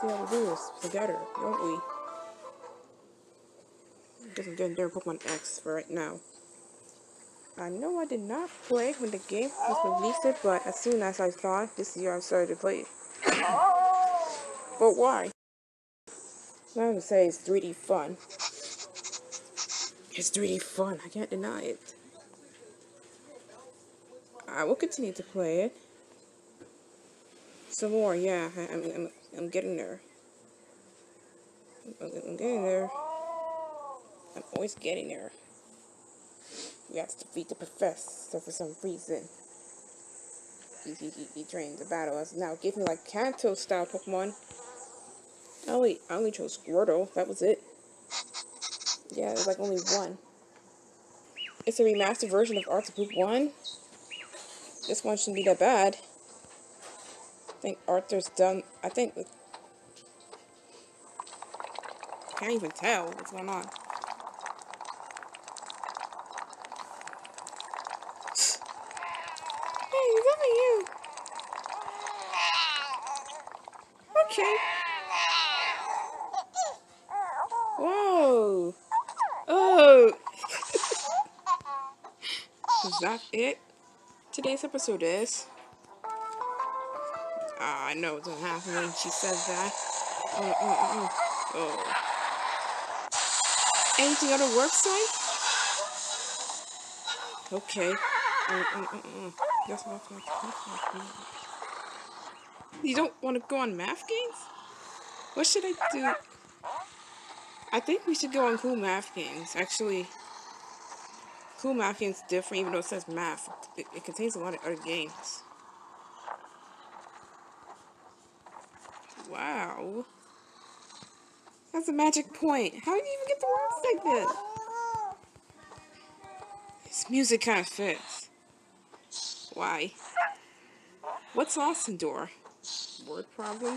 see how we do this together, don't we? Guess I'm getting there Pokemon X for right now. I know I did not play when the game was released, but as soon as I saw it this year, I started to play it. But why? I have to say it's 3D fun. It's 3D fun, I can't deny it. I will continue to play it. Some more, yeah, I'm getting there. I'm getting there. I'm always getting there. We have to defeat the professor for some reason. He trained to battle us. Now give me like Kanto style Pokemon. I only chose Squirtle. That was it. Yeah, there's like only one. It's a remastered version of Arthur 1. This one shouldn't be that bad. I think Arthur's done. I can't even tell what's going on. Hey, is that you? Okay. Whoa. Oh. Is that it? Today's episode is. I know it's gonna happen when she says that. Oh. Anything on the website? Okay. That's not. You don't want to go on math games? What should I do? I think we should go on Cool Math Games. Actually, Cool Math Games is different, even though it says math. It contains a lot of other games. Wow. That's a magic point. How did you even get the words like this? This music kind of fits. Why? What's Austin Door? Word problems?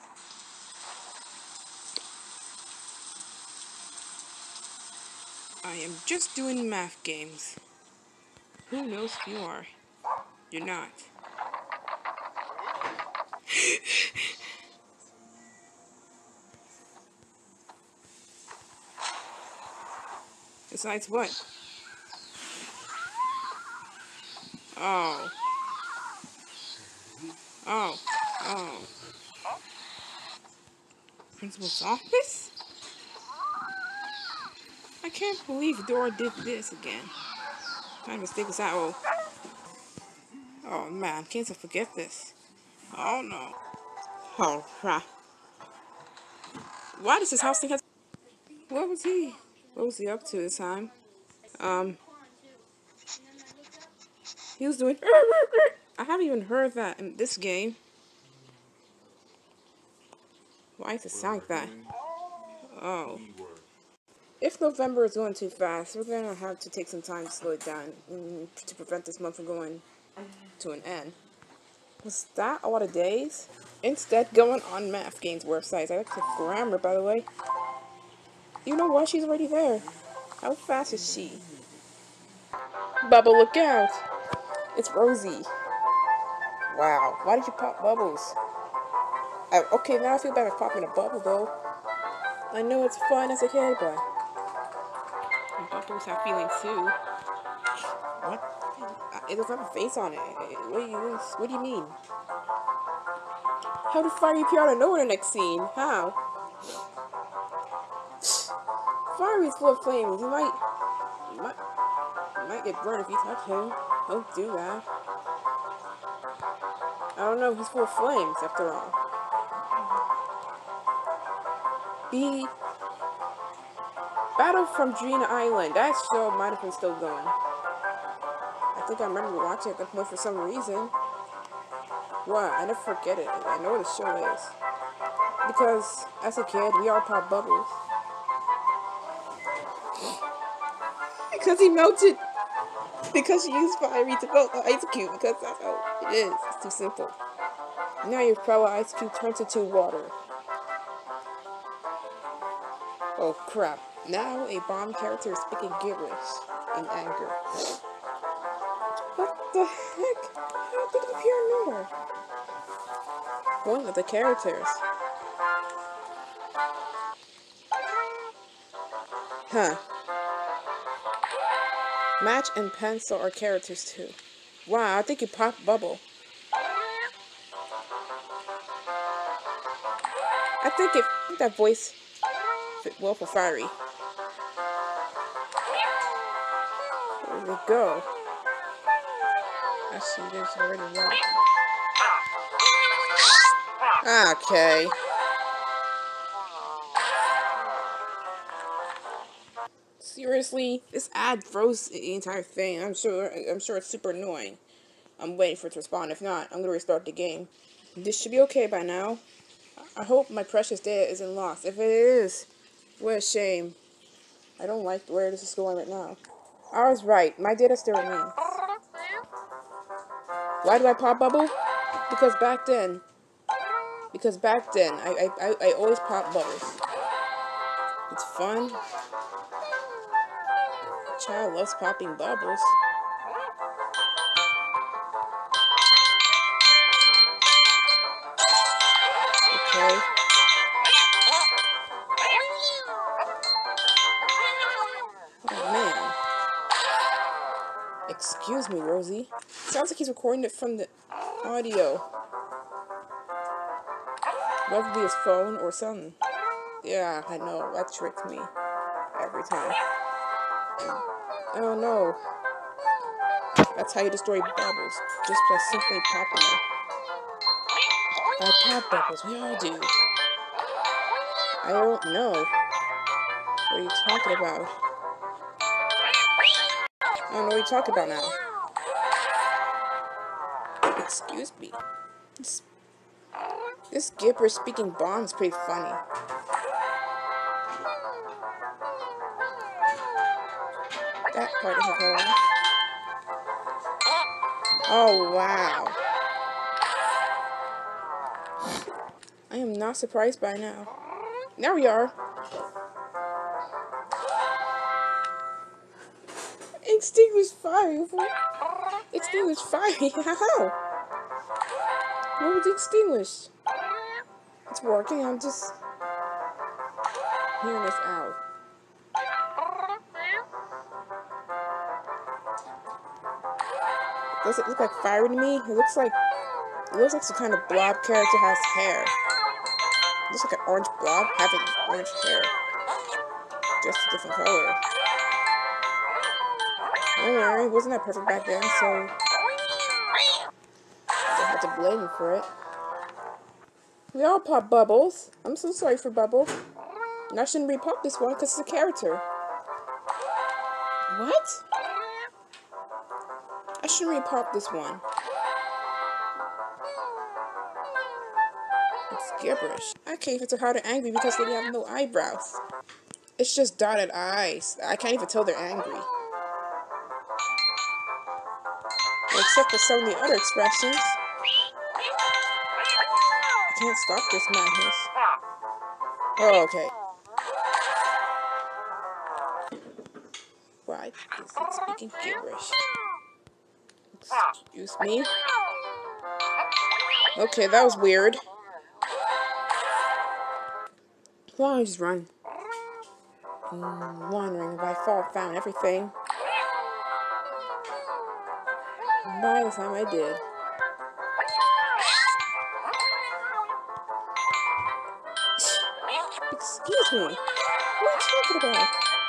I am just doing math games. Who knows who you are? You're not. Besides what? Oh. Oh. Oh. Principal's office? I can't believe Dora did this again. What kind of mistake was that? Oh man, can't I forget this? Oh no. Oh crap. Why does this house think has... What was he? What was he up to this time? He was doing... I haven't even heard that in this game. Why does it sound like that? Oh. If November is going too fast, we're gonna have to take some time to slow it down to prevent this month from going to an end. Was that a lot of days? Instead, going on Math Games websites. I like the grammar, by the way. You know what? She's already there. How fast is she? Bubble, look out! It's Rosie. Wow, why did you pop bubbles? Okay, now I feel bad for popping a bubble, though. I know it's fun as a kid, but... And bubbles have feelings, too. What? It doesn't have a face on it. What do you mean? How did Fiery appear out of nowhere in the next scene? How? Fiery's full of flames. You might get burned if you touch him. Don't do that. I don't know, he's full of flames, after all. The Battle from Drina Island. That show might have been still going. I think I remember watching it at the point for some reason. What? I never forget it. I know what the show is. Because, as a kid, we all pop bubbles. Because he melted. Because you used Fiery to melt the ice cube. Because that's how it is. It's too simple. Now your power ice cube turns into water. Oh crap. Now a bomb character is speaking gibberish in anger. What the heck? How did it appear nowhere? Going with the characters. Huh. Match and pencil are characters too. Wow, I think you popped Bubble. I think that voice fit well for Fiery. There we go. I see there's already one. Okay. Seriously, this ad froze the entire thing. I'm sure it's super annoying. I'm waiting for it to respond. If not, I'm gonna restart the game. This should be okay by now. I hope my precious data isn't lost. If it is, what a shame. I don't like where this is going right now. I was right. My data still remains. Why do I pop Bubble? Because back then, I always pop bubbles. It's fun. Child loves popping bubbles. Okay. Oh man. Excuse me, Rosie. Sounds like he's recording it from the audio. Whether it be his phone or something. Yeah, I know. That tricks me. Every time. Oh no. That's how you destroy bubbles. Just by simply popping them. I pop bubbles. We all do. I don't know. What are you talking about? I don't know what you're talking about now. Excuse me. This gibberish speaking bomb is pretty funny. That part doesn't go on. Oh, wow. I am not surprised by now. There we are. Extinguish fire. Extinguish fire. How? What was extinguished? It's working. I'm just hearing this out. Does it look like fire to me? It looks like some kind of blob character has hair. It looks like an orange blob having orange hair. Just a different color. Don't worry, it wasn't that perfect back then, so I don't have to blame him for it. We all pop bubbles. I'm so sorry for Bubble. And I shouldn't repop this one because it's a character. What? I shouldn't repop this one. It's gibberish. I can't even tell how they're angry because they have no eyebrows. It's just dotted eyes. I can't even tell they're angry. Except for some of the other expressions. I can't stop this madness. Oh, okay. Why is it speaking gibberish? Excuse me. Okay, that was weird. Why don't I just run? Wondering if I found everything. By the time I did. Excuse me. What are you talking about?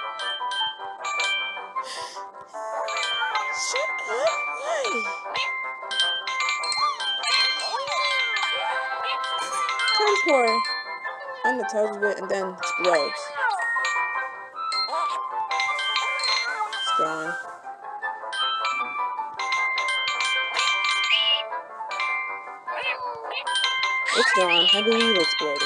Shut up. Why? Comes more on the touch of it and then explodes. It's gone. It's gone. I believe it exploded.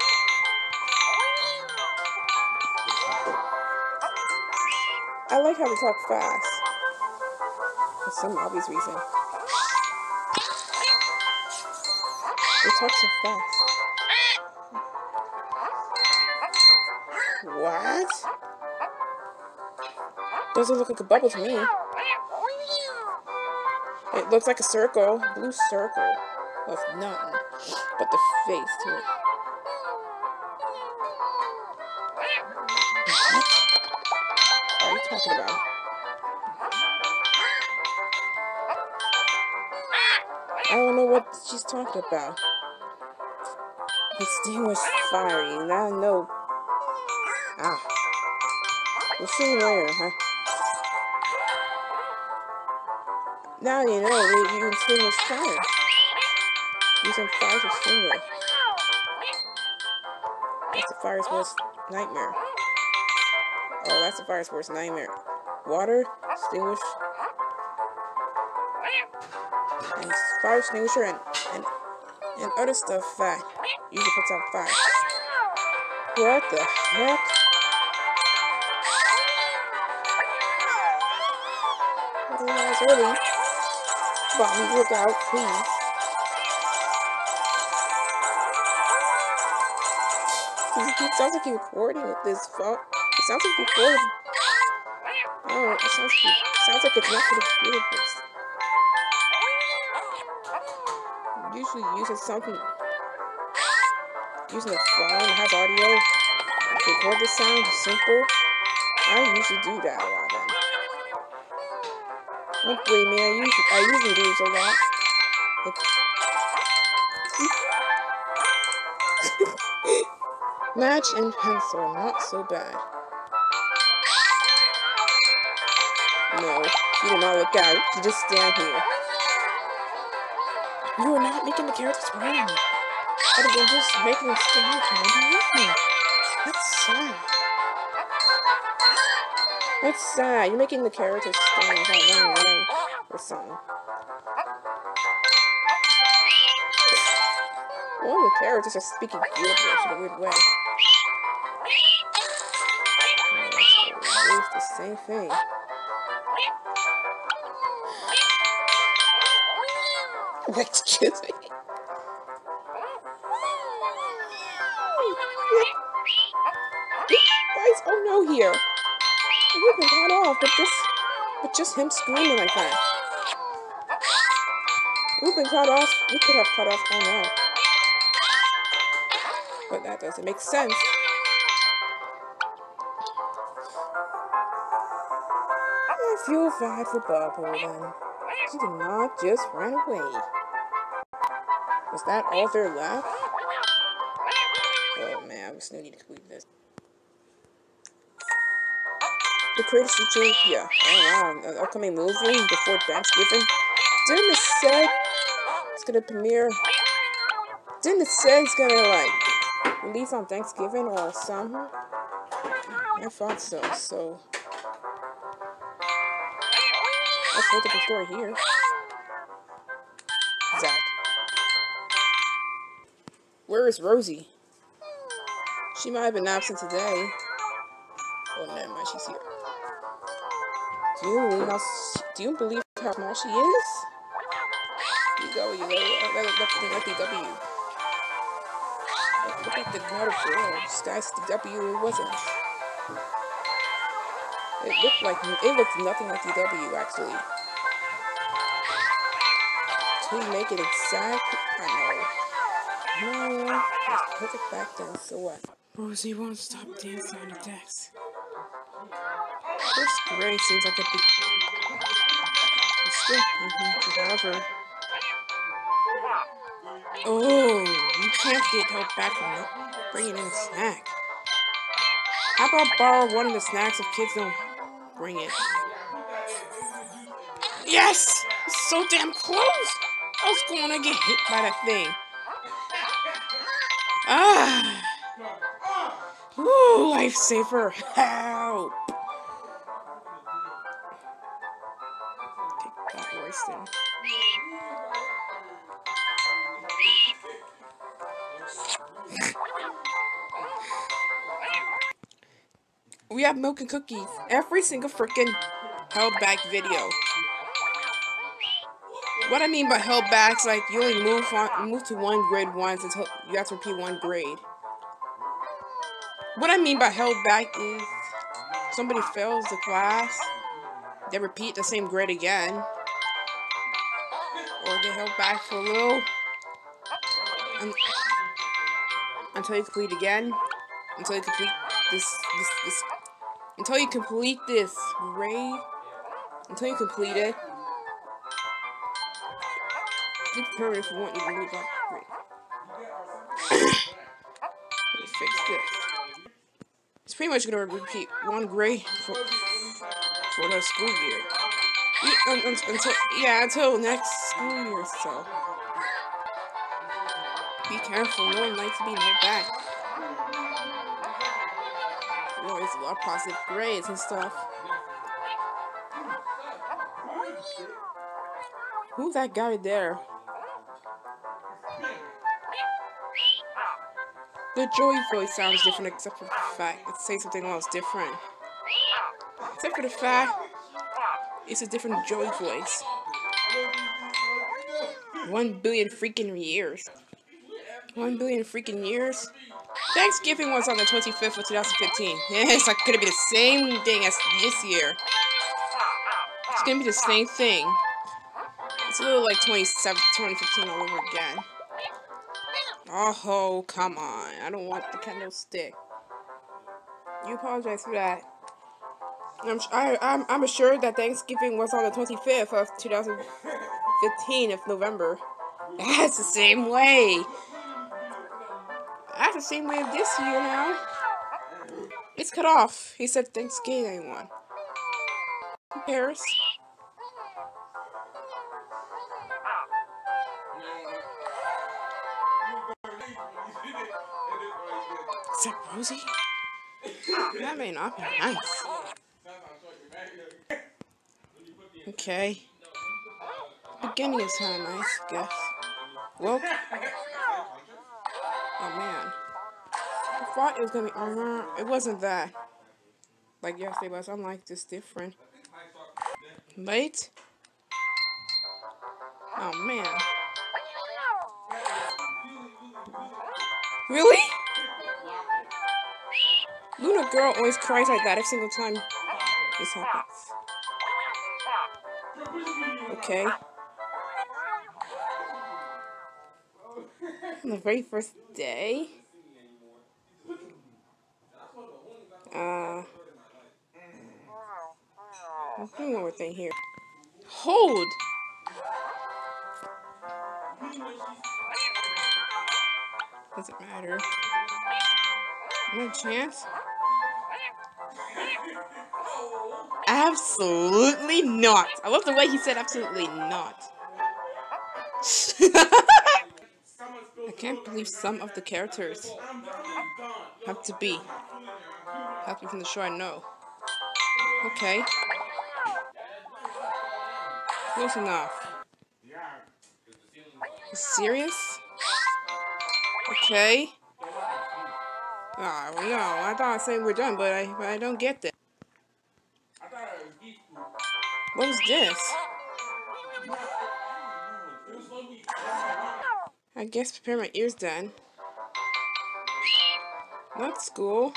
I like how they talk fast. For some obvious reason. They talk so fast. What? Doesn't look like a bubble to me. It looks like a circle. A blue circle. With nothing but the face to it. What? talking about? I don't know what she's talking about. Extinguish fire. Now I know. Ah. We'll see later, huh? Now you know you can extinguish fire. Using fire to extinguish. That's the fire's worst nightmare. Oh, that's the fire's worst nightmare. Water, extinguish, and fire extinguisher and other stuff that usually puts out fire. What the heck? Oh, that's early. Bobby, look out, please. It sounds like he's recording with this phone. It sounds like he's recording. Oh, it sounds like it's not for the computer. Usually uses something. Using a phone that has audio to record the sound is simple. I usually do that a lot then. Don't believe me, I usually do this a lot. Match and pencil, not so bad. No, you do not look out. You just stand here. You are not making the characters run. Other than just making them stand with me. That's sad. That's sad. You're making the characters stand without running away or something. All the characters are speaking gibberish in a weird way. It's the same thing. Excuse me. Why is Oh No here? We've been cut off, but just him screaming like that. We've been cut off. We could have cut off Oh No. But that doesn't make sense. I feel bad for Bubble then. She did not just run away. Was that all there left? Oh man, we still need to complete this. The Greatest Utopia. Oh wow, an upcoming movie before Thanksgiving. Didn't it say it's gonna premiere? Didn't it say it's gonna like release on Thanksgiving or something? I thought so. So let's hold up the story here. Zach, where is Rosie? She might have been absent today. Oh, never mind, she's here. Do you believe how small she is? You go. That's the W. Look at the water floor. Sky's the W. It wasn't. It looked nothing like the W actually. To make it exact, I know. No, it's perfect back then. So what? Rosie won't stop dancing on the decks. This grade seems like a big. Still, however. Oh, you can't get help back from it. Bringing in a snack. How about borrow one of the snacks if kids don't bring it? Yes! It's so damn close! I was gonna get hit by that thing. Ah! Ooh, lifesaver! Help! Take that, Royston. We have milk and cookies. Every single freaking held back video. What I mean by held back is like you only move to one grade once until you have to repeat one grade. What I mean by held back is somebody fails the class, they repeat the same grade again, or they held back for a little until you complete again, until you complete this Until you complete this, Gray. Until you complete it, be prepared if you want you to move up. Great. Let me fix this. It's pretty much gonna repeat one Gray for the school year. Until next school year. So be careful. No one likes to be held back. You know, there's a lot of positive grades and stuff. Who's that guy there? The Joey voice sounds different except for the fact it says something else different. Except for the fact it's a different Joey voice. 1 billion freaking years. 1 billion freaking years? Thanksgiving was on the 25th of 2015. Yeah, it's like gonna be the same thing as this year. It's gonna be the same thing. It's a little like 2015 all over again. Oh, come on. I don't want the candlestick. You apologize for that. I'm assured that Thanksgiving was on the 25th of 2015 of November. That's the same way. That's the same way of this year now. It's cut off. He said Thanksgiving one. Who cares? Is that Rosie? That may not be nice. Okay. Beginning is kind of nice, I guess. Well. Oh man. I thought it was gonna be. It wasn't that. Like yesterday was. Unlike this different. Wait. Oh man. Really? Luna girl always cries like that every single time this happens. Okay. On the very first day? One more thing here. Hold! Doesn't matter. No chance? Absolutely not. I love the way he said absolutely not. I can't believe some of the characters have to be from the show I know. Okay. Close enough. Serious? Okay. Oh, no, I thought I was saying we're done, but I don't get that. What was this? I guess prepare my ears then. Not school.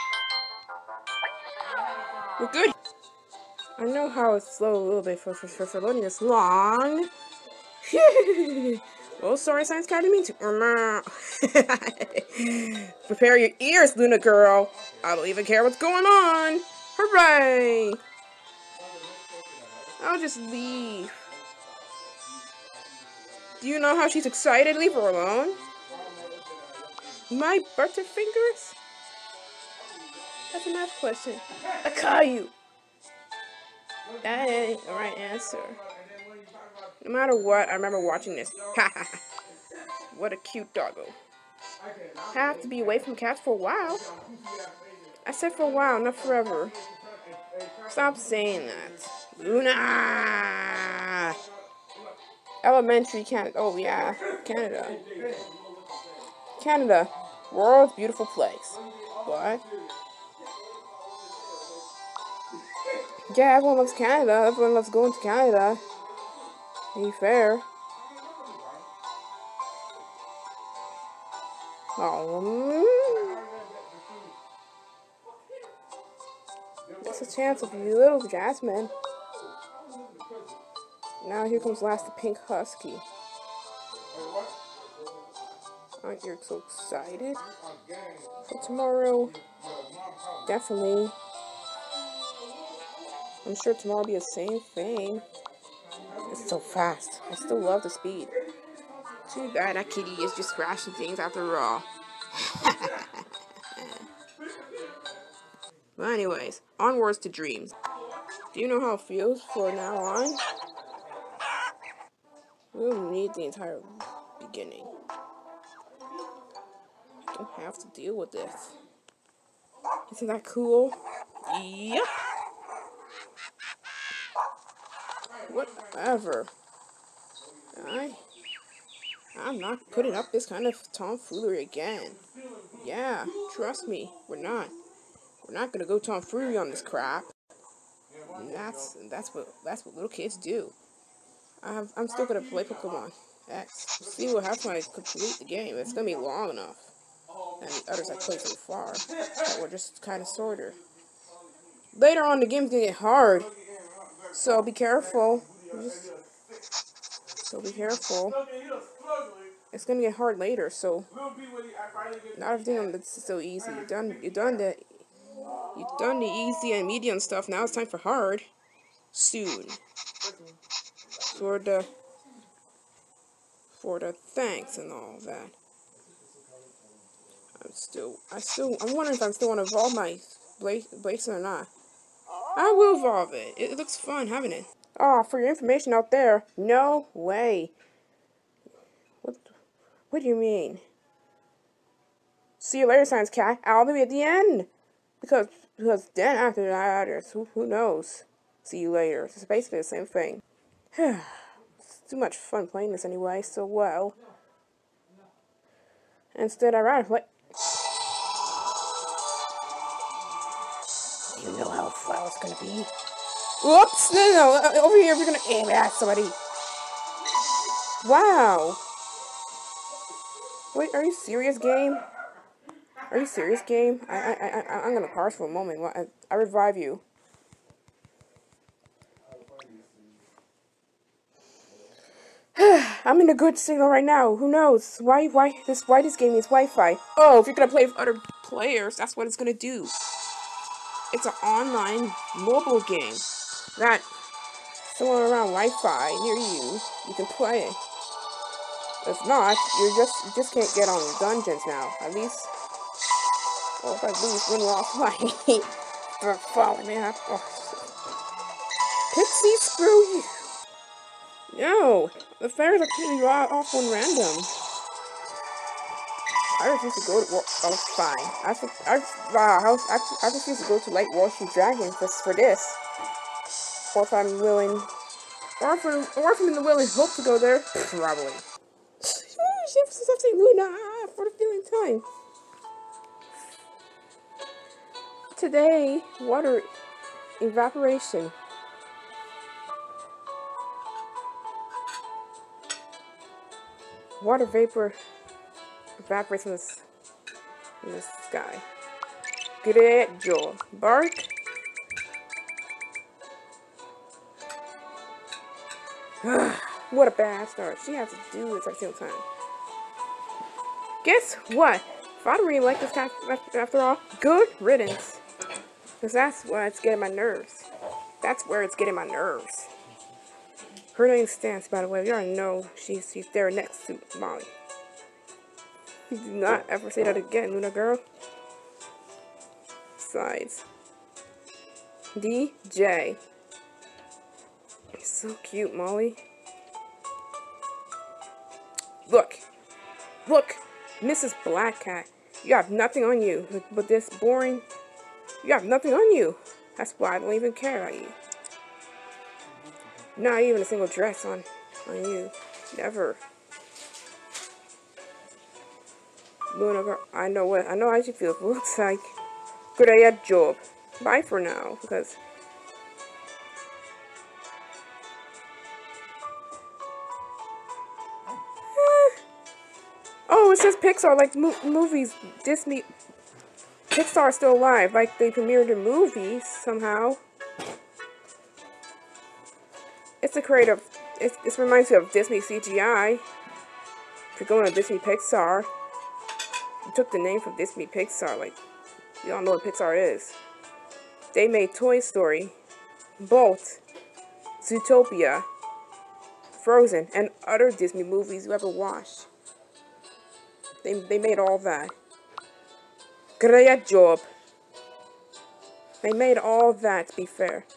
We're good. I know how it's slow a little bit for loading this long. Well, sorry, Science Academy. Prepare your ears, Luna girl. I don't even care what's going on. Hooray! I'll just leave. Do you know how she's excited? Leave her alone. My butterfingers? That's a math question. I call you. That ain't the right answer. No matter what, I remember watching this. What a cute doggo. Have to be away from cats for a while. I said for a while, not forever. Stop saying that. Luna! Elementary Canada. Oh, yeah. Canada. Canada. World's beautiful place. What? Yeah, everyone loves Canada. Everyone loves going to Canada. Be fair. Oh, that's a chance of you, little Jasmine. Now here comes last the pink husky. Aren't you so excited for tomorrow? Definitely. I'm sure tomorrow will be the same thing. It's so fast. I still love the speed. Too bad that kitty is just crashing things after all. But anyways, onwards to dreams. Do you know how it feels for now on? We'll need the entire beginning. I don't have to deal with this. Isn't that cool? Yep. Whatever. I'm not putting up this kind of tomfoolery again. Yeah, trust me, we're not. We're not gonna go tomfoolery on this crap. And that's what little kids do. I'm still gonna play Pokemon X. See what happens when I complete the game. It's gonna be long enough. And the others I played so far that were just kind of shorter. Later on, the game's gonna get hard. So be careful. So be careful. It's gonna get hard later, so not everything on this is so easy. You've done the easy and medium stuff. Now it's time for hard. Soon. For the thanks and all that. I'm wondering if I still want to evolve my Blaziken or not. I will evolve it. It looks fun, having it. Oh, for your information out there, no way. What do you mean? See you later, Science Cat. I'll be at the end. Because then after that, who knows? See you later. It's basically the same thing. It's too much fun playing this anyway, so well. Instead, I'd rather play. You know how fun it's gonna be. Whoops! No, over here, we're gonna aim at somebody. Wow. Wait, are you serious, game? Are you serious, game? I'm gonna pause for a moment. I revive you. I'm in a good signal right now. Who knows? Why this game needs Wi-Fi? Oh, if you're gonna play with other players, that's what it's gonna do. It's an online mobile game that somewhere around Wi-Fi near you can play. If not, you just can't get on dungeons now. At least, well, if I lose when we're offline, for following me up. Oh. Pixie, screw you. No, the fairies are completely off on random. I refuse to go to fine. I refuse to go to Light Washing Dragon for this. Or if I'm willing, or if I'm in the willing hope to go there, probably. Luna for the feeling time. Today, water evaporation. Water vapor evaporates in the sky. Good job. Bark. What a bad start. She has to do this at the same time. Guess what? If I don't really like this cat after all, good riddance. Because that's why it's getting my nerves. That's where it's getting my nerves. Her name's Stance, by the way. You already know she's there next to Molly. Do not ever say that again, Luna girl. Besides. DJ. So cute, Molly. Look. Look. Mrs. Black Cat. You have nothing on you. But this boring... You have nothing on you. That's why I don't even care about you. Not even a single dress on you. Never. Luna girl, I know how she feels. Looks like good job. Bye for now, because oh, it says Pixar, like movies. Disney Pixar is still alive, like they premiered a movie somehow. It's a creative. It reminds me of Disney CGI. If you're going to Disney Pixar, you took the name from Disney Pixar. Like, you all know what Pixar is. They made Toy Story. Both Zootopia, Frozen, and other Disney movies you ever watched. They made all that. Great job. They made all that, to be fair.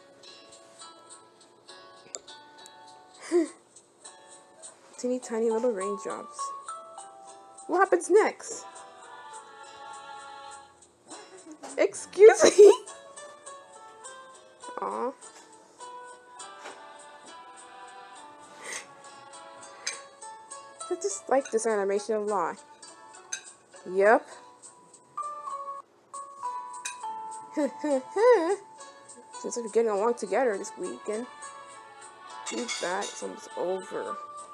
Teeny tiny little raindrops. What happens next? Excuse me? Aw. I just like this animation a lot. Yep. Since we're getting along together this weekend. Too bad it's almost over.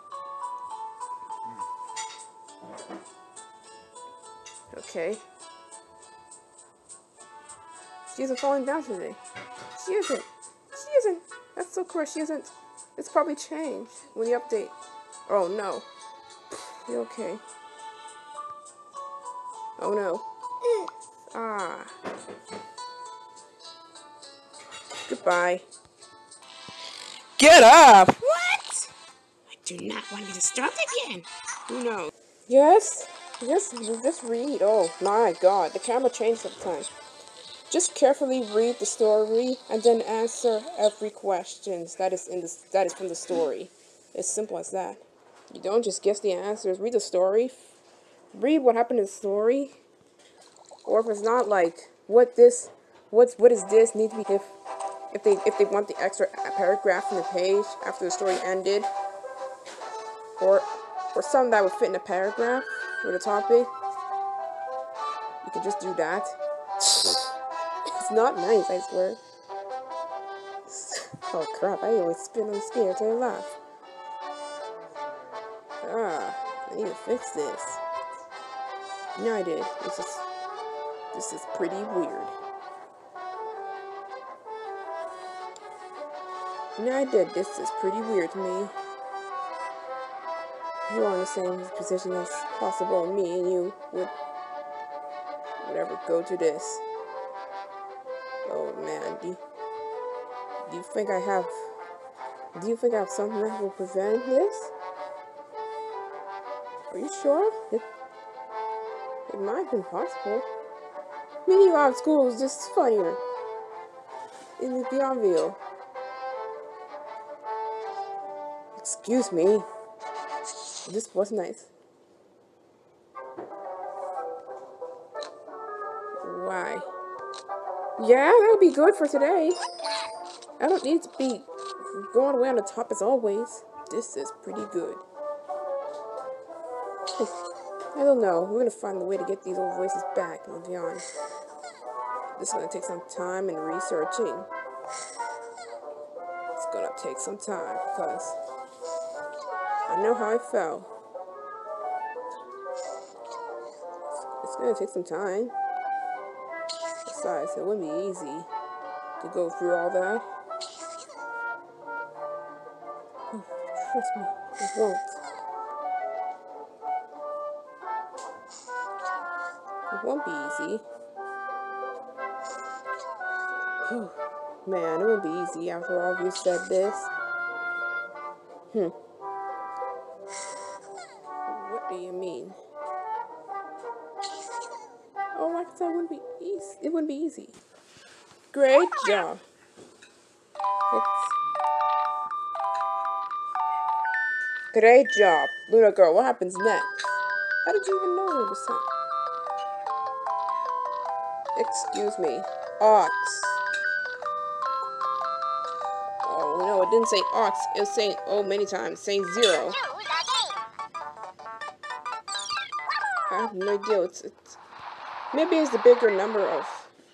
Okay. She isn't falling down today. She isn't. She isn't. That's so correct. She isn't. It's probably changed when you update. Oh no. You okay? Oh no. Ah. Goodbye. Get up! What? I do not want you to start again. Who knows? Yes? Just read. Oh my god, the camera changed sometimes. Just carefully read the story and then answer every question that is from the story. It's simple as that. You don't just guess the answers. Read the story. Read what happened in the story. Or if it's not like what is this need to be if they want the extra paragraph in the page after the story ended. Or something that would fit in a paragraph for the topic. You can just do that. It's not nice, I swear. Oh crap, I always spin on scared till I laugh. Ah, I need to fix this. No, I did. This is pretty weird. No, I did. This is pretty weird to me. You are in the same position as possible. Me and you would ever go to this. Oh man, do you think I have something that will prevent this? Are you sure? It might have been possible. Meeting you out of school is just funnier. In the obvious. Excuse me. This was nice. Why? Yeah, that would be good for today. I don't need to be going away on the top as always. This is pretty good. I don't know. We're gonna find a way to get these old voices back, I'll be honest. This is gonna take some time and researching. It's gonna take some time because I know how I felt. It's gonna take some time. Besides, it wouldn't be easy to go through all that. Oh, trust me, it won't. It won't be easy. Whew. Man, it won't be easy after all you said this. What do you mean? Oh, like I said, it wouldn't be easy. It wouldn't be easy. Great job. Great job. Luna girl, what happens next? How did you even know this time? Excuse me. Ox. Oh, no, it didn't say ox. It was saying many times. Saying 0. I have no idea. It's maybe it's the bigger number of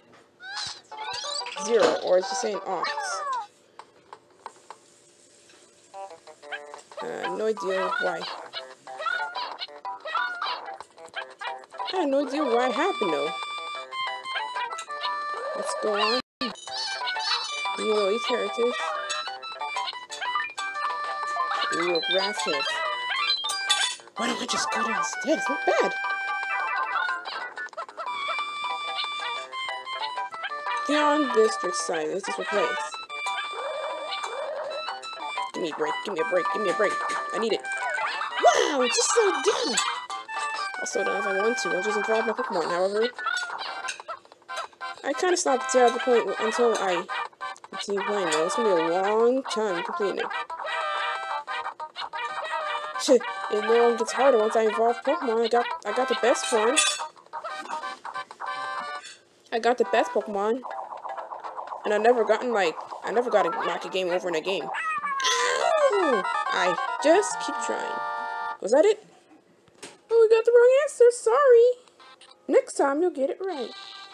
0, or it's just saying ox. No idea why. I have no idea why it happened though. Let's go on. You know these characters. Real grass head. Why don't I just go there instead? It's not bad. Beyond district side, this is replaced. Give me a break. Give me a break. Give me a break. I need it. Wow, just so down. I'll slow down if I want to. I'll just evolve my Pokemon. However, I kind of stopped at the point until I continue playing. Though it's gonna be a long time completing it. Shit, it no longer gets harder once I evolve Pokemon. I got the best one. I got the best Pokemon, and I never got to knock a game over in a game. Ow! I just keep trying. Was that it? Oh, we got the wrong answer. Sorry. Next time you'll get it right.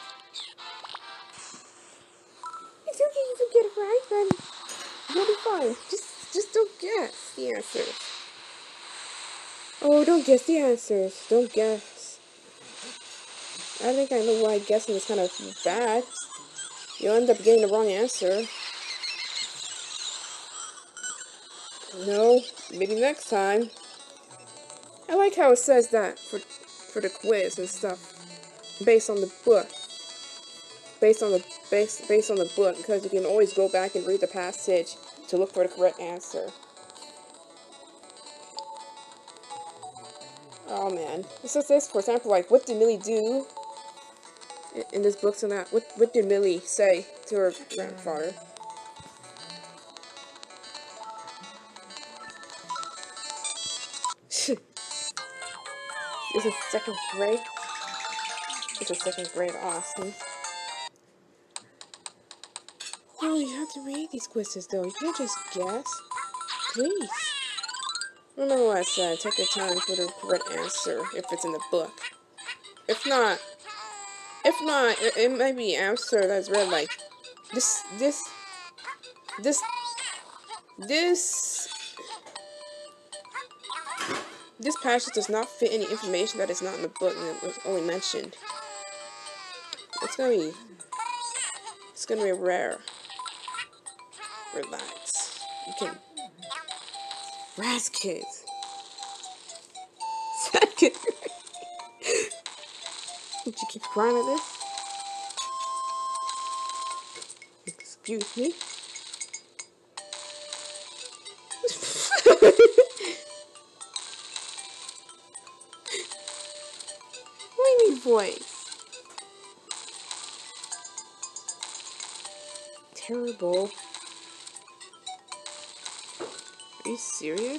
It's okay if you get it right, then you'll be fine. Just don't guess the answers. Oh, don't guess the answers. Don't guess. I think I know why guessing is kind of bad. You'll end up getting the wrong answer. No, maybe next time. I like how it says that for the quiz and stuff. Based on the book. Based on the book, because you can always go back and read the passage to look for the correct answer. Oh man. It says this, for example, like, what did Millie do in this book? So that what did Millie say to her grandfather? This is second grade. This is second grade, awesome. Oh, you have to read these quizzes though. You can't just guess. Please. Remember what I said, take your time for the correct answer if it's in the book. If not, it might be an answer that's read like, this passage does not fit any information that is not in the book and it was only mentioned. It's gonna be rare. Relax. You can. Raz kids. Second. Did you keep crying at this? Excuse me. Whiny voice. Terrible. Are you serious?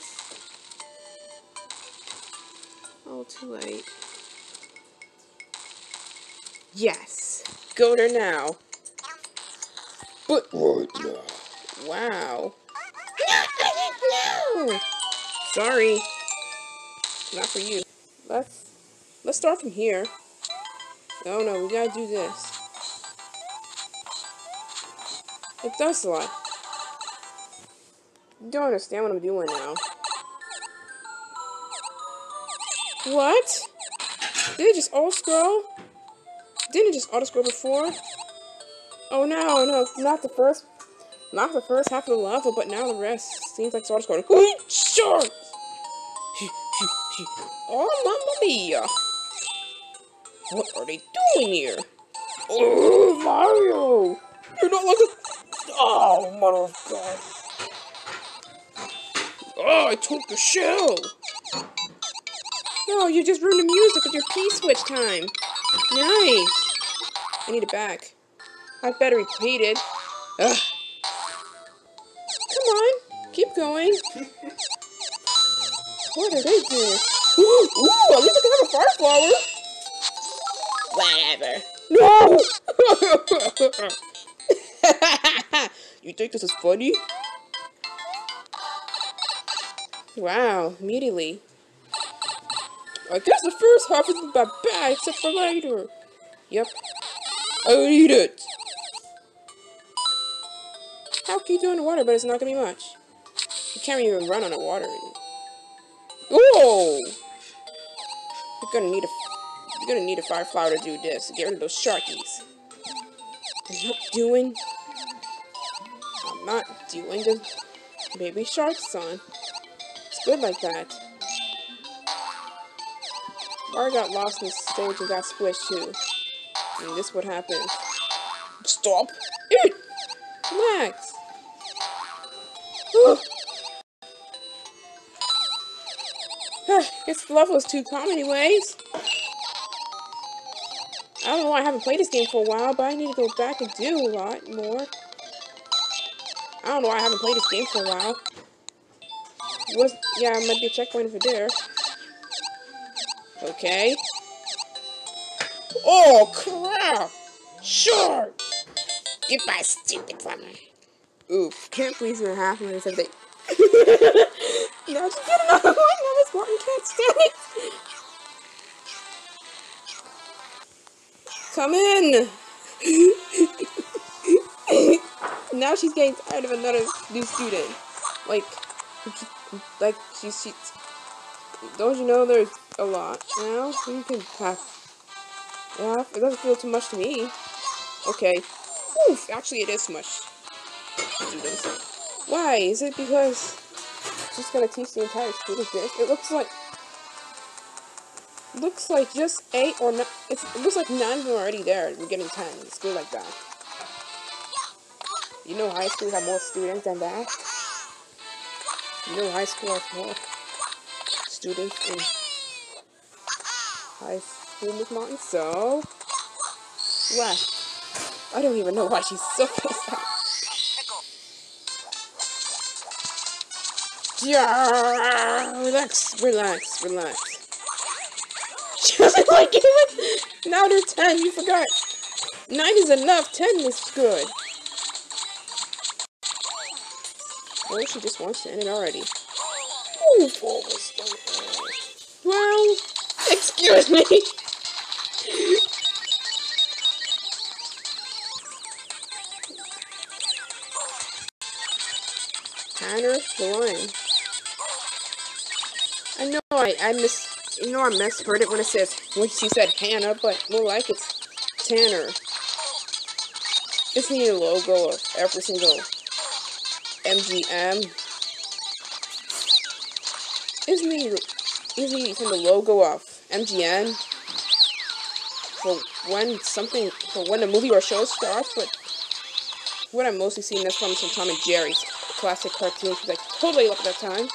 Oh, too late. Yes. Go there now. But right now. Wow. No. Sorry. Not for you. Let's start from here. Oh no, we gotta do this. It does a lot. You don't understand what I'm doing now. What? Did it just auto-scroll? Didn't it just auto-scroll before? Oh no, not the first half of the level, but now the rest seems like it's auto-scrolling. Sure! Oh, mamma mia! What are they doing here? Oh, Mario! You're not like a... Oh, mother of God. Oh, I took the shell! No, you just ruined the music with your P-switch time. Nice. I need it back. I better repeat it. Ugh. Come on, keep going. What are they doing? Ooh, at least I can have a fire flower. Whatever. No! You think this is funny? Wow, immediately. I guess the first half isn't that bad, except for later. Yep. I'll eat it. How can you do underwater, but it's not gonna be much? You can't even run underwater. Oh! You're gonna need a fire flower to do this. To get rid of those sharkies. I'm not doing the baby shark son. It's good like that. Mario got lost in the stage and got squished too. And this would happen. Stop! Eat! Relax! This level is too calm anyways. I don't know why I haven't played this game for a while, but I need to go back and do a lot more. I don't know why I haven't played this game for a while. Yeah, it might be a checkpoint over there. Okay. Oh, crap! Sure! Goodbye, stupid plumber. Oof. Can't believe it's happening when I said they... Now just get another one! Now this Martin can't stand it! Come in! Now she's getting tired of another new student. Like she's... Don't you know there's a lot now? You can have... Yeah, it doesn't feel too much to me. Okay. Oof, actually it is too much. Students. Why? Is it because she's gonna teach the entire student this? It looks like just 8 or 9. It looks like 9 of them are already there. We're getting 10. It's good like that. You know high school have more students than that? You know high school has more students in high school, Miss Martin? So what? I don't even know why she's so pissed off. Yeah, relax. She doesn't like it. Now they're 10, you forgot. 9 is enough, 10 is good. Oh, she just wants to end it already. Ooh, well, excuse me. Tanner, the line. I know I misheard it when she said Hannah, but more like it's Tanner. It's the logo of every single MGM. Isn't he from the logo of MGM? For when a movie or show starts, but what I'm mostly seeing is from some Tom and Jerry's classic cartoons, which I totally loved at that time.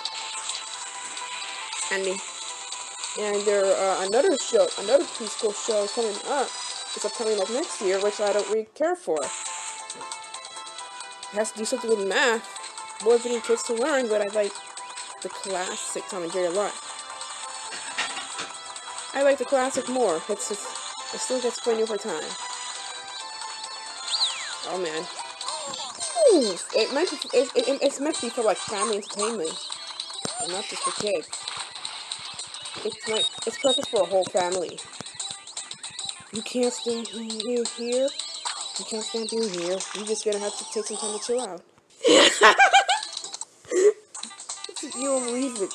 And there are another preschool show coming up. It's upcoming like next year, which I don't really care for. It has to do something with math. More getting kids to learn, but I like the classic Tom and Jerry a lot. I like the classic more. It still gets funny over time. Oh man. Ooh, it's meant to be for like family entertainment, and not just for kids. It's perfect for a whole family. You can't stand being here. You can't stand being here. You're just gonna have to take some time to chill out. You won't believe it.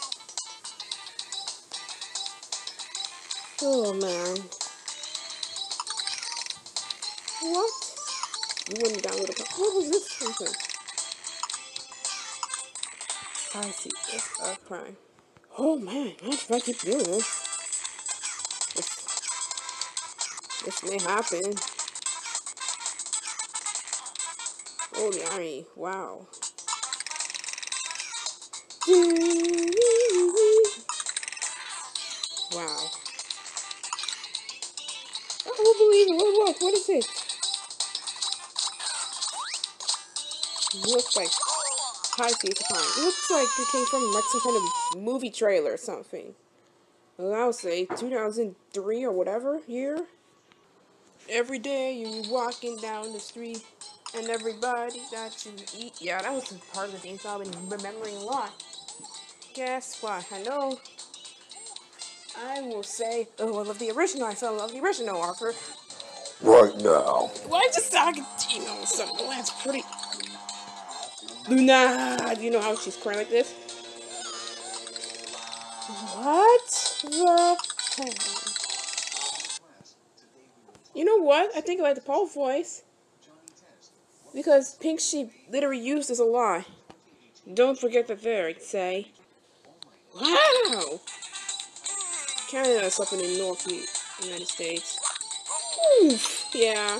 Oh man. What? You wouldn't download a... What was this something? I see. It's a crime. Oh man, if I keep doing this, this may happen. Holy army, wow. Wow. I don't believe it. What is it? It looks like High Seas of Time. It looks like it came from like some kind of movie trailer or something. Well, I'll say 2003 or whatever year. Every day you're walking down the street and everybody that you eat. Yeah, that was part of the theme song I've been remembering a lot. Guess what? I know. I will say, oh, I love the original. I still love the original, Arthur. Right now. Why just Argentino or something? That's pretty. Luna, do you know how she's crying like this? What the hell? You know what? I think I like the Paul voice. Because Pink Sheep literally used as a lie. Don't forget that there, I'd say. Wow! Canada is up in the North United States. Oof, yeah.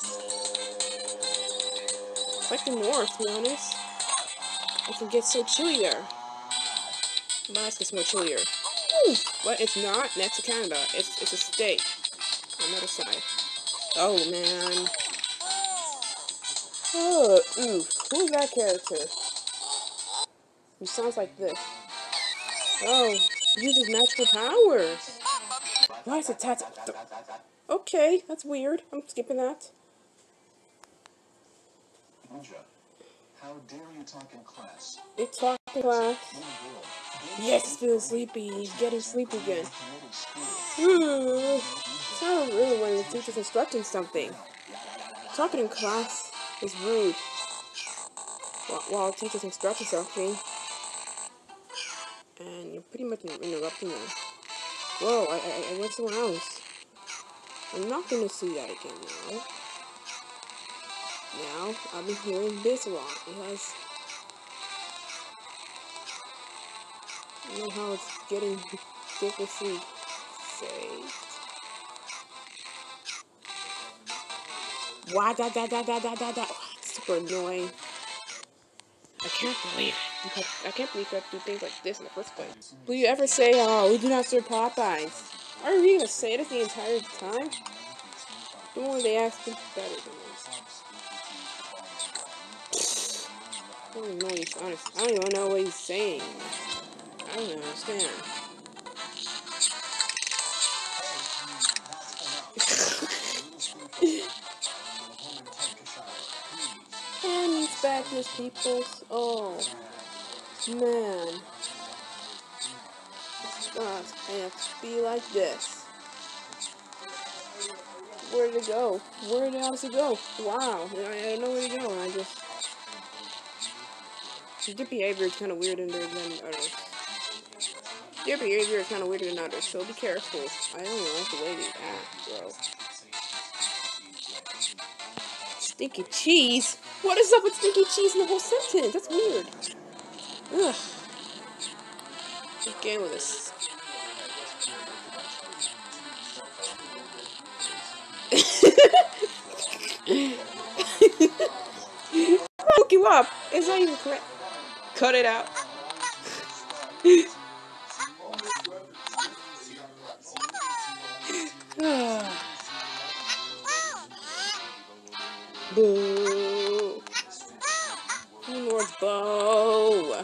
It's like the North, to be honest. It can get so chilly there. Alaska's more chillier. Ooh, but it's not next to Canada. It's a state on the other side. Oh man. Oh, oof. Who's that character? He sounds like this. Oh, he uses magical powers. Why is it tattoo? Okay, that's weird. I'm skipping that. How dare you talk in class? It's talk in class. Yes, he's feeling sleepy. He's getting sleepy again. Sounds rude when the teacher's instructing something. Talking in class is rude. While the teacher's instructing something. And you're pretty much interrupting them. Whoa, I went somewhere else. I'm not gonna see that again now. Now, I've been hearing this a lot because I know how it's getting ridiculously saved. Why da. It's super annoying. I can't believe it. I can't believe you have to do things like this in the first place. Will you ever say, oh, we do not serve Popeyes? Are you gonna say this the entire time? The more they ask, the better than this. I don't even know what he's honest. I don't even know what he's saying. I don't understand. And he's back, his peoples. Oh, man. It's not have to be like this. Where did it go? Where the hell does it go? Wow, I don't know where to go. I just... Their behavior is kind of weirder than others. Their behavior is kind of weirder than others, so be careful. I don't like the way they act, bro. Stinky cheese? What is up with stinky cheese in the whole sentence? That's weird. Ugh. Again with this. Hook you up. It's not even correct. Cut it out. Boo. Lord Bow.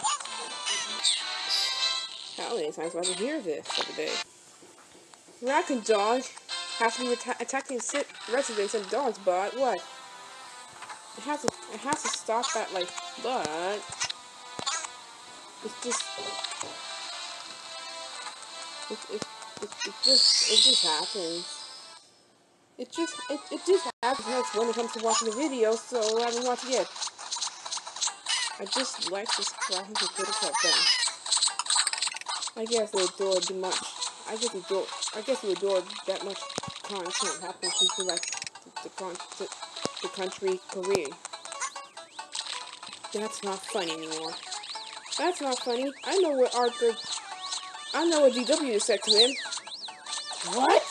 How many times do I hear this every day? Raccoon dog has to be attacking residents and dogs, but what? It has to stop that, like, but it's just it just happens. It just happens when it comes to watching the video, so I haven't watched it yet. I just like this graphic and critical thing. I guess they adore too much. I guess they adore that much content happening to like the country Korea. That's not funny anymore. That's not funny. I know what DW said to him. What?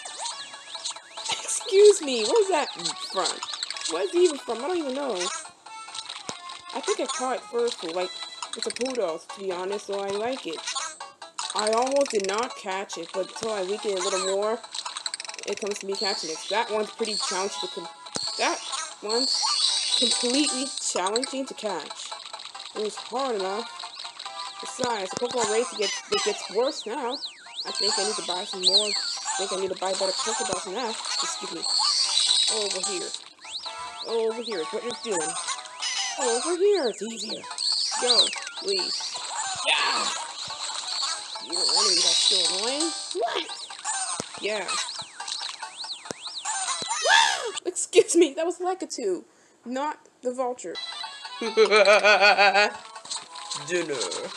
Excuse me, what was that from? What is he even from? I don't even know. I think I caught it first, like, it's a poodle, to be honest, so I like it. I almost did not catch it, but until I weaken it a little more, it comes to me catching it. That one's pretty challenging that one's completely challenging to catch. It was hard enough. Besides, the Pokemon race gets worse now. I think I need to buy some more. I think I need to buy better Pokeballs than that. Excuse me. Over here. Over here is what you're doing. Over here, it's easier. Go, please. Yeah! You don't want me, that's still annoying. What? Yeah. Excuse me, that was Lakitu, not the vulture. Dinner.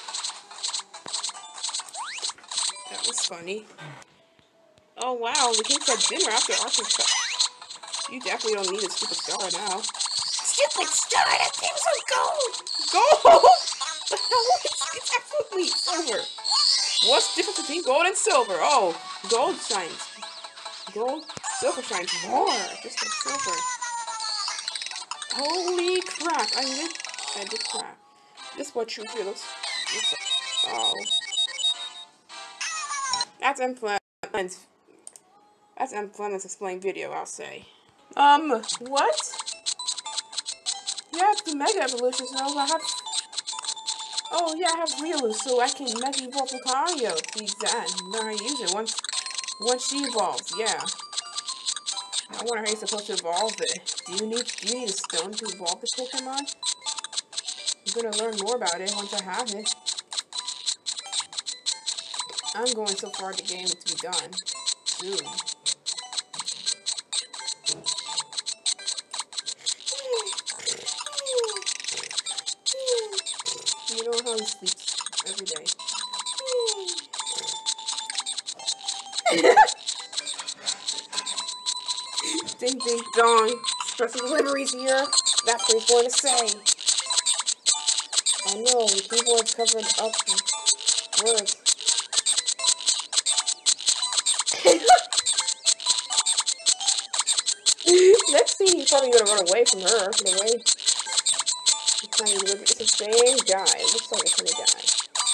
That was funny. Oh wow, the king said dinner after Arthur. You definitely don't need a stupid star now. Stupid star, that thing's on gold! Gold? The hell? It's absolutely silver. What's the difference between gold and silver? Oh, gold shines. Gold, silver shines more. Just like silver. Holy crap! I did crap. This is what true fear looks like. Oh. That's Implement's explain video, I'll say. What? Yeah, it's the Mega Evolution, so I have... Oh, yeah, I have Riolu, so I can Mega Evolve Lucario. Exactly. Learn how to use it once she evolves, yeah. I wonder how you're supposed to evolve it. Do you need a stone to evolve the Pokemon? I'm gonna learn more about it once I have it. I'm going so far the game to be done soon. You know how he sleeps every day. Ding ding dong. Special deliveries here. That's what he's going to say. I know, the keyboard's covered up with words. Next scene, he's probably gonna run away from her. The way he's trying to deliver, it's the same guy. It looks like it's gonna die.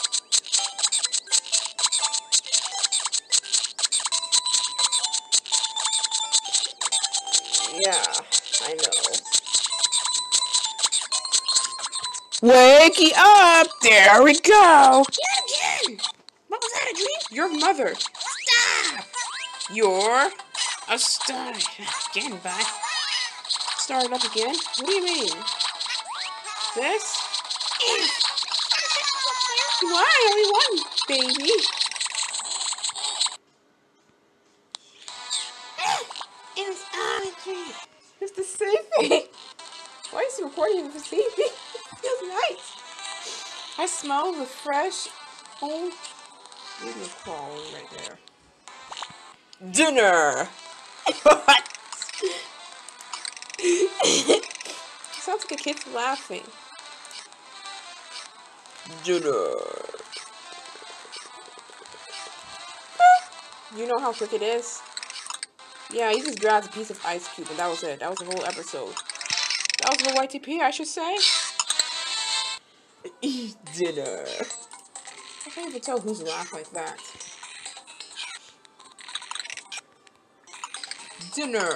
Yeah, I know. Wakey up! There we go! Again! What was that, a dream? Your mother. Stop! You're A star. Again, bud. started up again? What do you mean? This? Why? Only one, baby. It was all a dream. It's the same thing. Why is he recording if it's sleepy? It feels nice. I smell the fresh old baby crawling right there. Dinner. What? Sounds like a kid's laughing. Dinner. You know how quick it is? Yeah, he just grabbed a piece of ice cube and that was it. That was the whole episode. That was the YTP, I should say. Eat dinner. I can't even tell who's laughing like that. Dinner.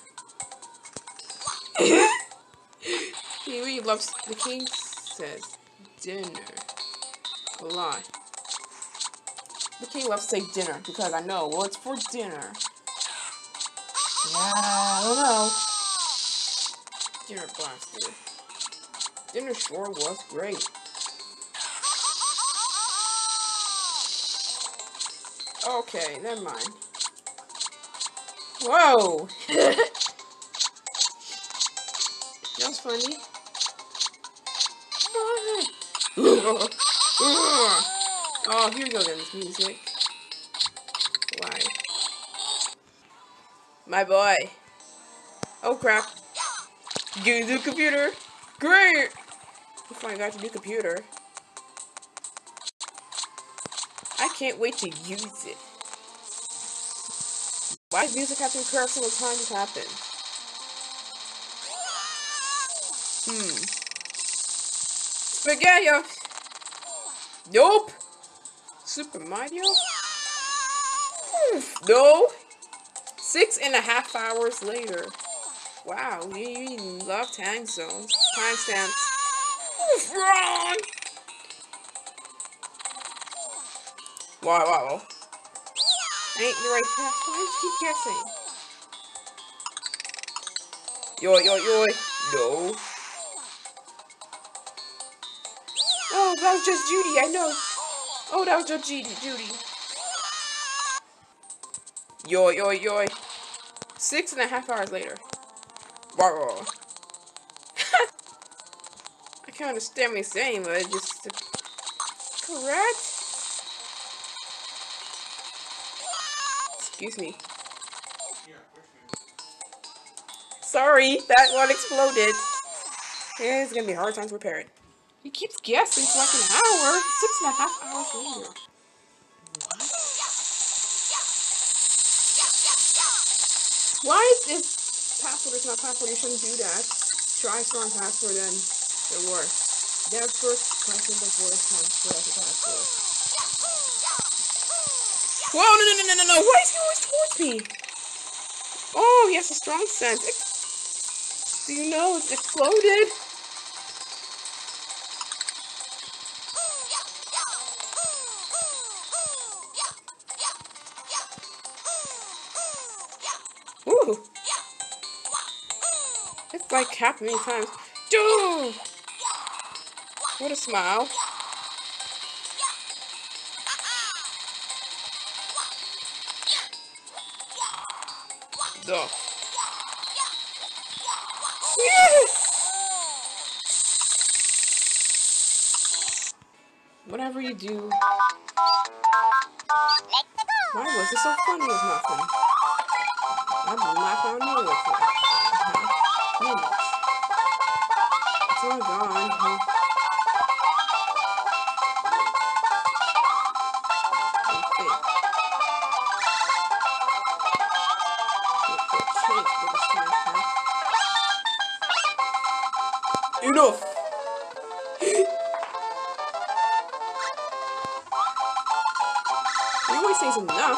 He really loves, the king says dinner a lot. The king loves to say dinner because I know, well, it's for dinner. Yeah, I don't know. Dinner blaster. Dinner sure was great. Okay, never mind. Whoa! That was funny. Oh, here we go then, this music. Why? My boy. Oh crap. Get the computer. Great! We finally got the new computer. I can't wait to use it. Why does music have to occur every single time this happens? Spaghetti! Nope! Super Mario? No! 6.5 hours later. Wow, you love time zones. Timestamps. Wrong! Wow. Ain't the right path. Why do you keep guessing? Yo. No. Oh, that was just Judy, I know. Oh, that was just Judy. Yo. 6.5 hours later. Wow. I can't understand what he's saying, but it's just correct. Excuse me. Sorry, that one exploded. Yeah, it's gonna be a hard time to repair it. He keeps guessing for like an hour. 6.5 hours later. Why is password is not password? You shouldn't do that. Try strong password then it works. Then first try simple voice password as a password. Whoa, no. Why is he always towards me? Oh, he has a strong sense. Do you know it's exploded? Ooh. It's like half many times. Dude! What a smile. Duh. Whatever you do. Why was it so funny as nothing? I blew my phone anyway for half minutes. It's all gone. Enough! He always says enough.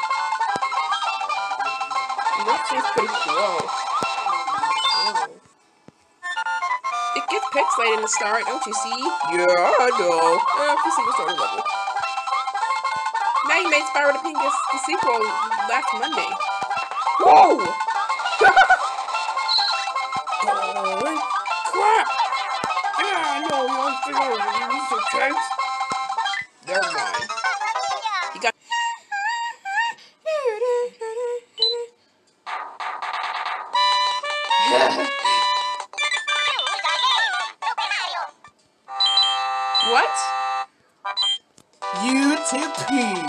Enough seems pretty slow. Oh. It gets pixelated in the start, don't you see? Yeah, I know. You see the starting level. Now you made Spyro the Pink the sequel last Monday. Whoa! Holy crap! Yeah, no, one thing over. You so tense. Never mind. You got. What? UTP.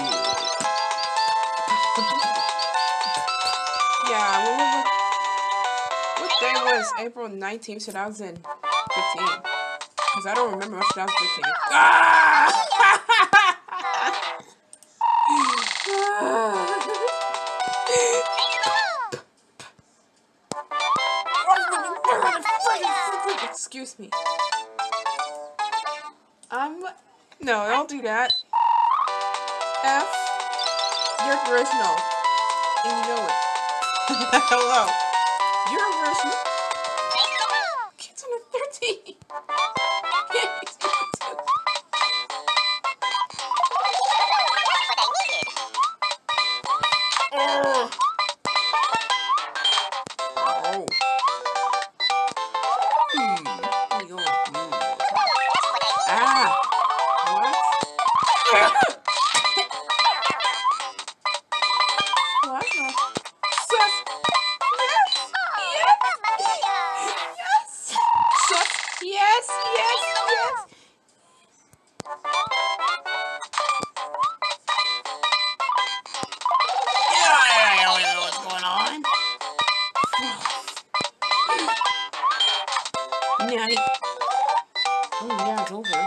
Yeah, what day was April 19th, 2015? Because I don't remember much 2015. Ah! Excuse me. No, don't do that. F, you're original. And you know it. Hello. You're original. Kids under 13. Oh. Oh. What are you going? Ah. What? What? Sus. Yes. Sus. Yes. I don't know what's going on. Night. Oh yeah, it's over.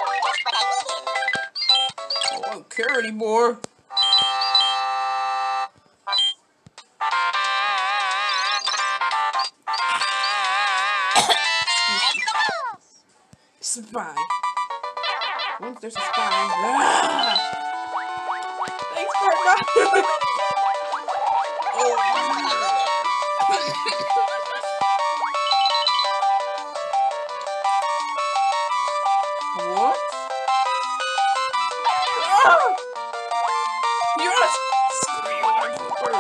Oh, I don't care anymore. Spy. Once there's a spy. Ah! Thanks for not. What? Ah! Yes! Screw you, I do bird.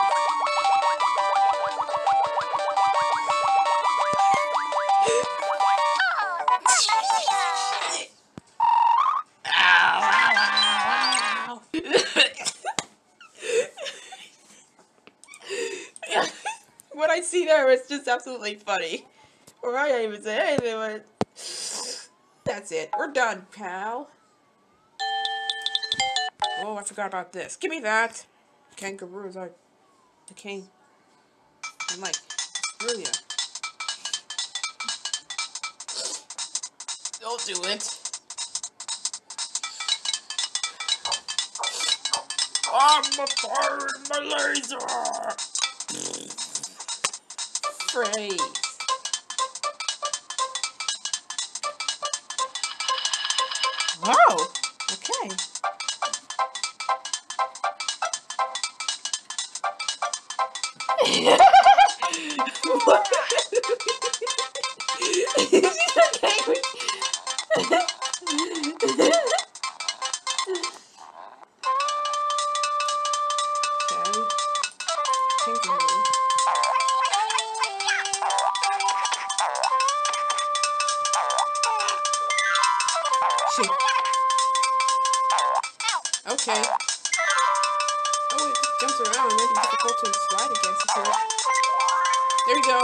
What I see there is just absolutely funny. Or I didn't even say anything, but that's it. We're done, pal. Oh, I forgot about this. Give me that. Kangaroos are the king. I'm like, screw ya. Don't do it. I'm firing my laser. Phrase. Oh, okay. Shit. Okay. Oh, it jumps around. It might be difficult to slide against it. There you go.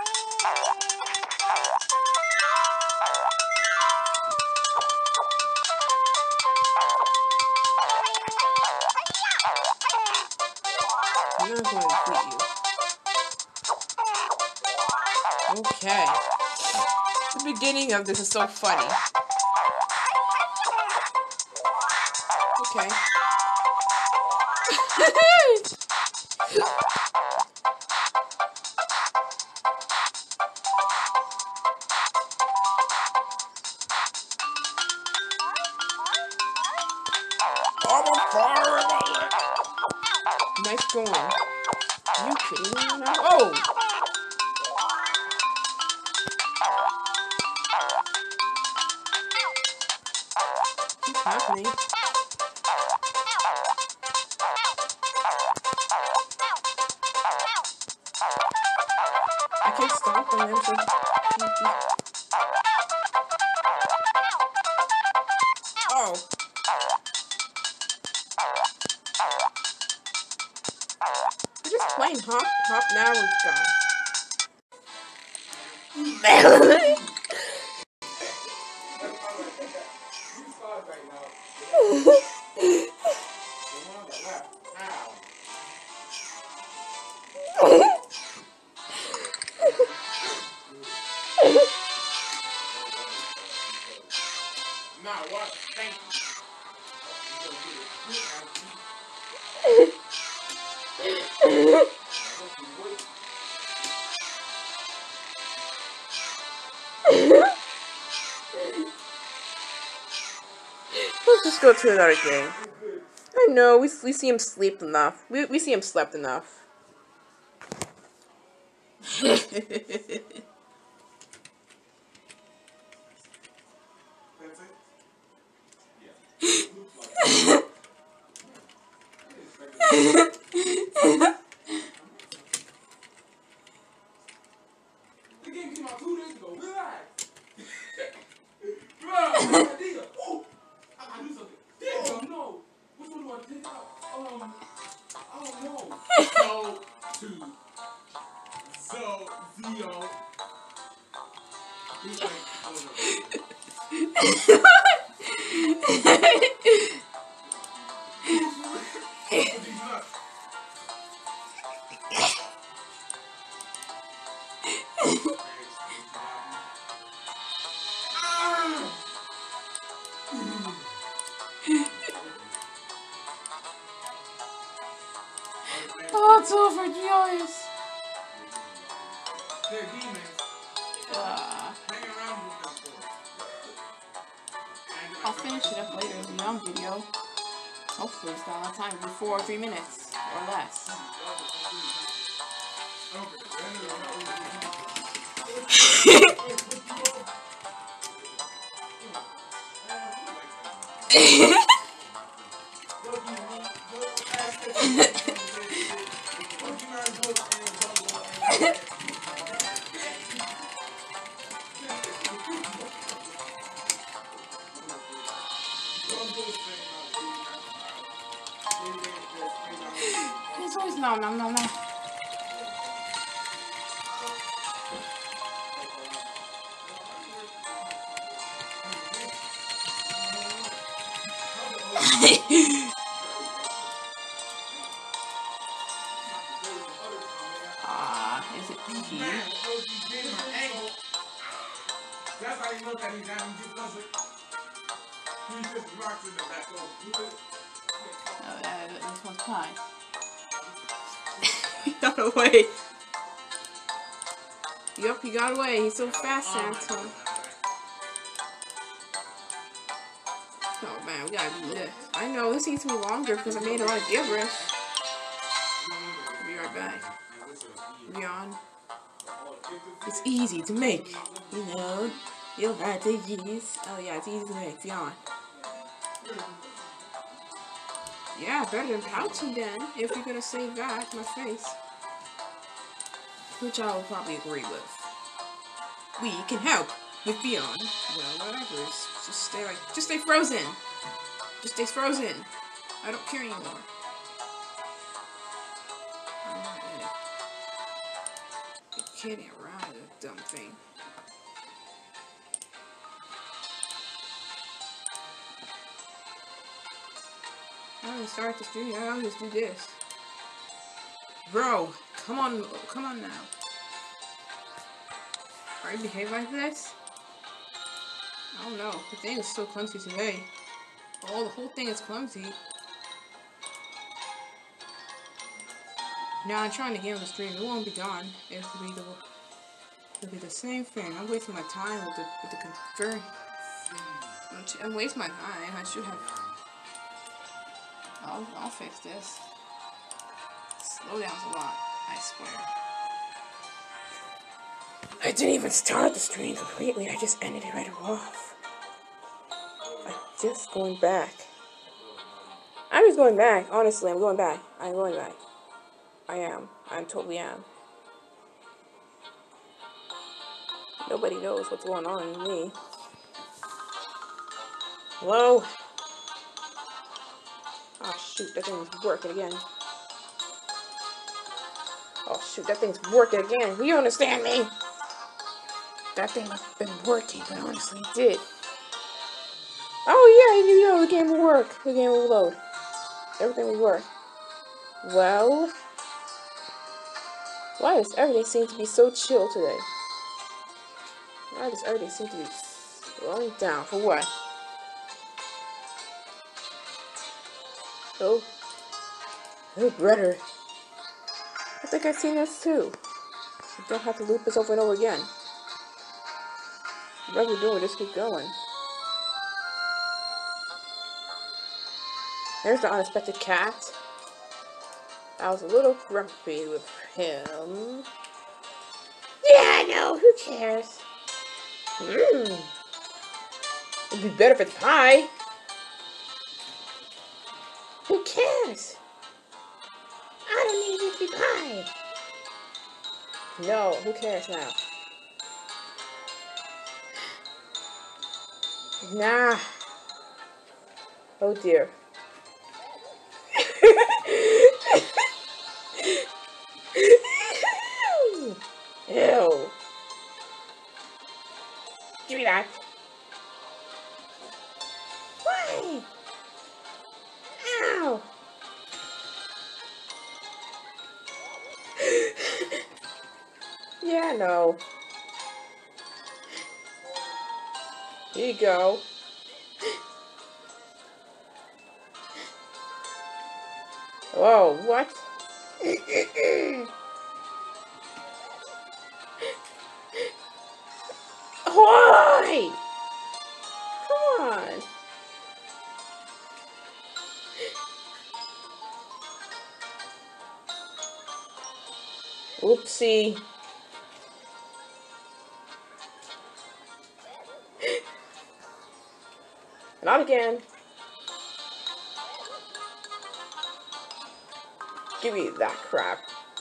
I'm not going to defeat you. Okay. The beginning of this is so funny. Okay. I'm a fireball. Nice going. Are you kidding me now? Oh! What's happening? I can't stop them. They're so... Oh. We're just playing hop, hop, now it's gone. Now what? Thank you. Let's just go to another game. I know, we see him sleep enough. We see him slept enough. That's it? The game came out 2 days ago. Relax. Bro, idea. Oh, I do something. Oh no. Which one do I take out? I don't know. Zio. He's like, Oh, it's over, joyous. they're demons. Hang around with them for. I'll finish it up later as a young video. Hopefully it's not enough time, before 3 minutes or less. It's always no. Is it PG? That's how you know that he's having just doesn't. He just rocks in the back door. Oh, this one's pie. He got away. Yup, he got away. He's so fast, Santa. Oh man, we gotta do this. I know, this needs to be longer because I made a lot of gibberish. I'll be right back. Beyond. It's easy to make, you know. You'll have to use. Oh yeah, it's easy to make. Beyond. Yeah, better than pouching then, if you're gonna say that to my face. Which I will probably agree with. We can help with Beyond. Well, whatever. Just stay frozen. Just stay frozen. I don't care anymore. I'm not in it. You're kidding around, you dumb thing. I'm gonna start the stream. I'll just do this. Bro, come on now. Are you behave like this? I don't know. The thing is so clumsy today. Oh, the whole thing is clumsy. Now I'm trying to get on the stream. It won't be done. It'll be the same thing. I'm wasting my time with the confirm. I'm wasting my time. I should have. I'll fix this. Slow down a lot. I swear. I didn't even start the stream completely. I just ended it right off. I'm just going back. I'm just going back. Honestly, I'm going back. I'm going back. I am. I totally am. Nobody knows what's going on with me. Hello? Oh shoot, that thing's working again. Oh shoot, that thing's working again. Do you understand me? That thing must have been working, but honestly it did. Oh yeah, you know, the game will work. The game will load. Everything will work. Well, why does everything seem to be so chill today? Why does everything seem to be slowing down? For what? Oh, brother. I think I've seen this too. You don't have to loop this over and over again. What we're doing, just keep going. There's the unexpected cat. I was a little grumpy with him. Yeah, I know. Who cares? It'd be better if it's pie. Who cares? I don't need it to be pie. No, who cares now? Nah. Oh dear. Ew. Give me that. Why? Ow. Yeah, no. Here you go. Whoa, what? Why? Come on. Oopsie. Not again. Give me that crap.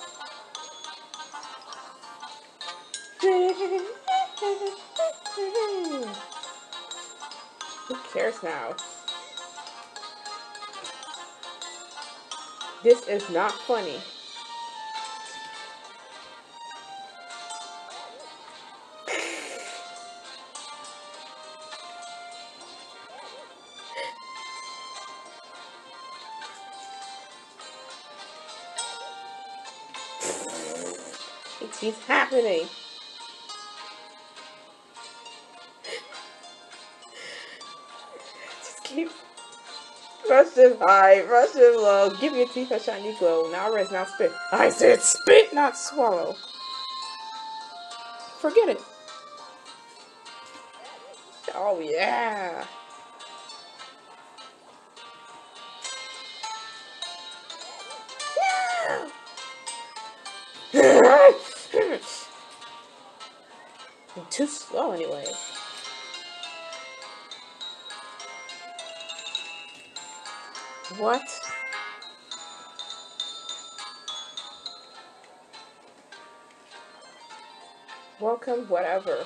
Who cares now? This is not funny. It keeps happening. Just keep. Rush him high, rush him low. Give your teeth a shiny glow. Now rest, now spit. I said spit, not swallow. Forget it. Oh yeah. No. I'm too slow anyway. What? Welcome, whatever.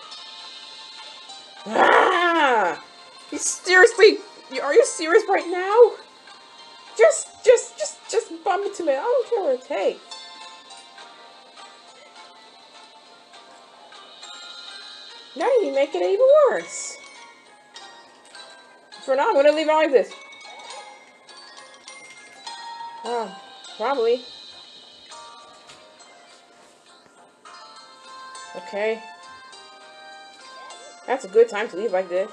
Ah! You seriously? Are you serious right now? Just bump into me. I don't care what it takes. Now you make it even worse. For now, I'm gonna leave it like this. Oh, probably. Okay. That's a good time to leave like this.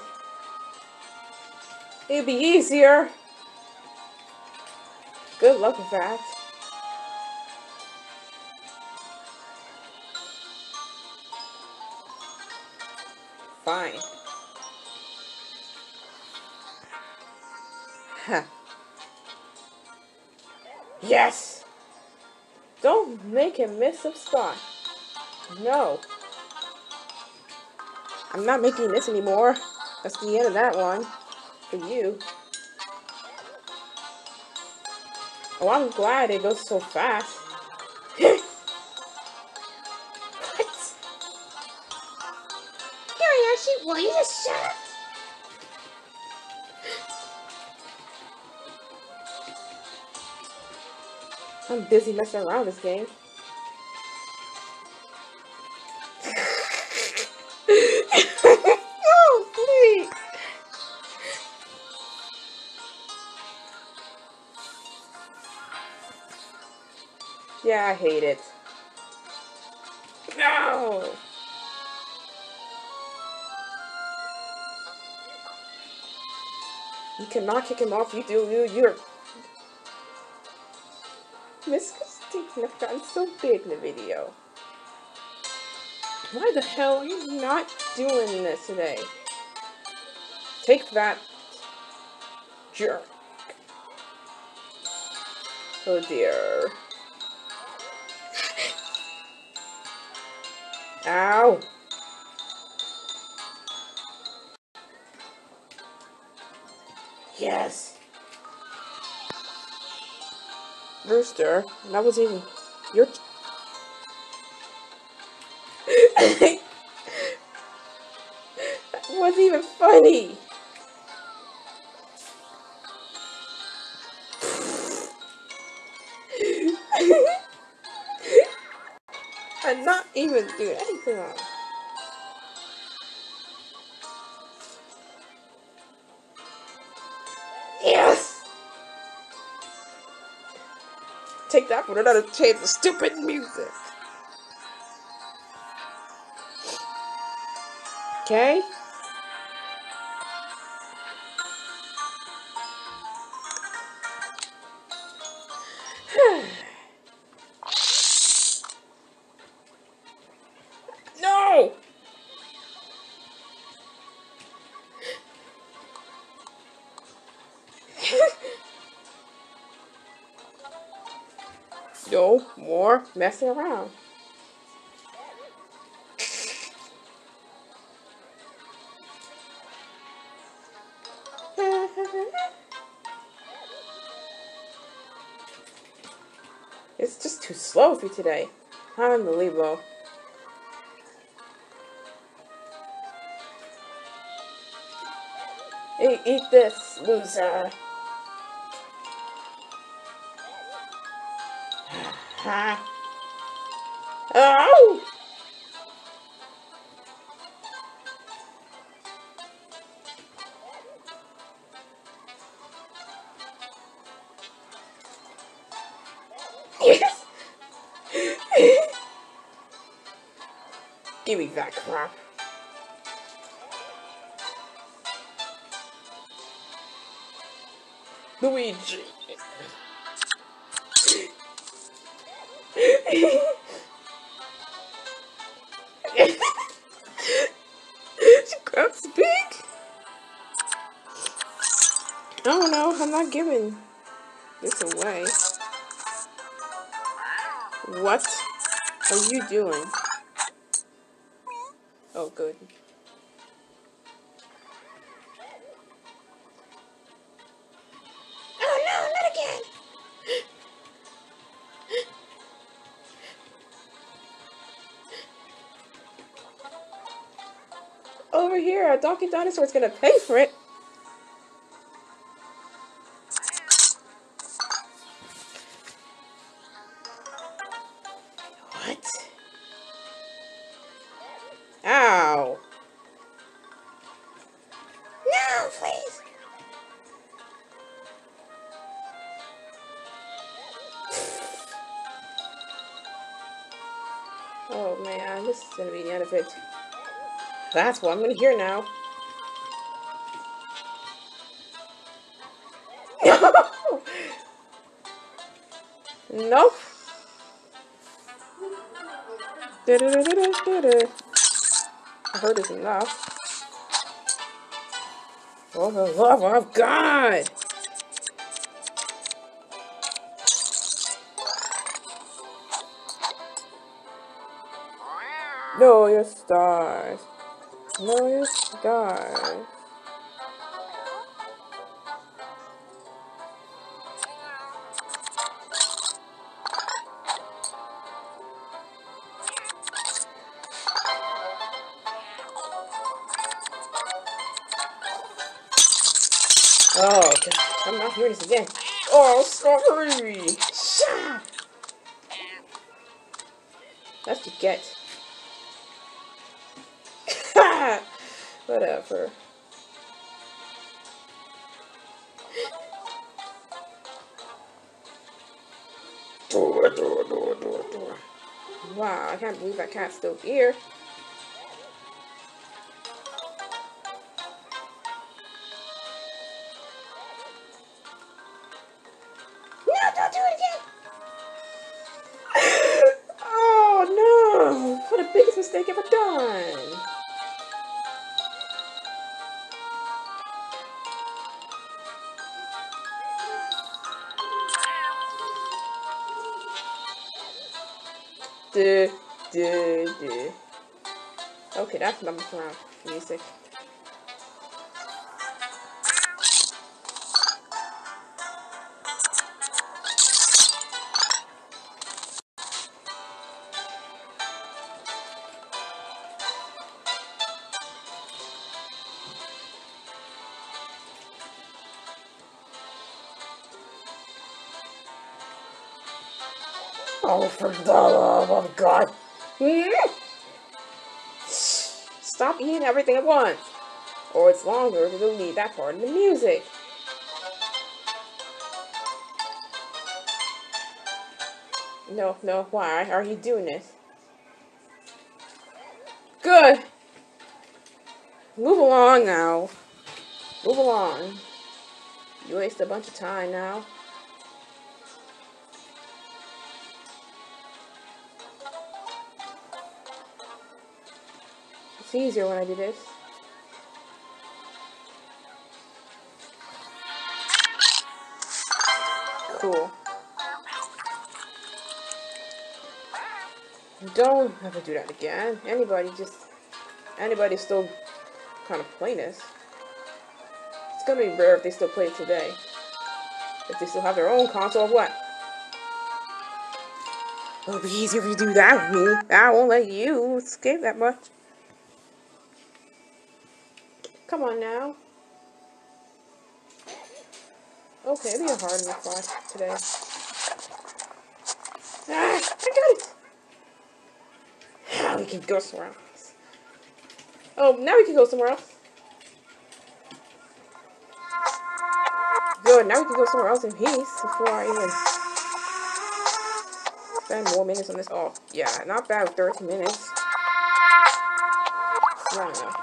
It'd be easier. Good luck with that. Fine. Huh. Yes! Don't make him miss a spot. No. I'm not making this anymore. That's the end of that one. For you. Oh, I'm glad it goes so fast. What? Yoshi, will you just shut up? I'm busy messing around this game. Oh, please. Yeah, I hate it. No! You cannot kick him off. You're... Miss Christine have gotten so big in the video. Why the hell are you not doing this today? Take that, jerk. Oh dear. Ow. Yes. Rooster, that was even your... That wasn't even funny. I'm not even doing anything wrong. Yes! Take that for another chance of stupid music. Okay? No! No more messing around. It's just too slow for you today. Unbelievable. Hey, eat this, loser. Ha. Oh! Yes! Give me that crap. Luigi. She grabs big. Oh no, I'm not giving this away. What? How are you doing? Oh, good. Oh no, not again! Over here, a Donkey Dinosaur's gonna pay for it. What? Ow. No, please! Oh man, this is gonna be the end of it. That's what I'm gonna hear now. Nope. I heard it's enough. For the love of God! Know your stars. Know your stars. Oh, God. I'm not hearing this again. Oh, sorry. Shut. That's what you get. Whatever. Door. Wow, I can't believe that cat's still here. No, don't do it again! Oh no! What the biggest mistake ever done! Duh, duh, duh. Okay, that's number round music. Oh, for the love of God! Stop eating everything at once, or it's longer to delete that part of the music. No, no, why are you doing this? Good! Move along now. Move along. You waste a bunch of time now. It's easier when I do this. Cool. Don't ever do that again. Anybody's still kind of playing this. It's gonna be rare if they still play it today. If they still have their own console or what. It'll be easier if you do that with me. I won't let you escape that much. Come on now. Okay, it'll be a hard enough fight today. Ah, I got it! Now we can go somewhere else. Oh, now we can go somewhere else. Good, now we can go somewhere else in peace before I even spend more minutes on this. Oh, yeah, not bad with 30 minutes. It's long enough.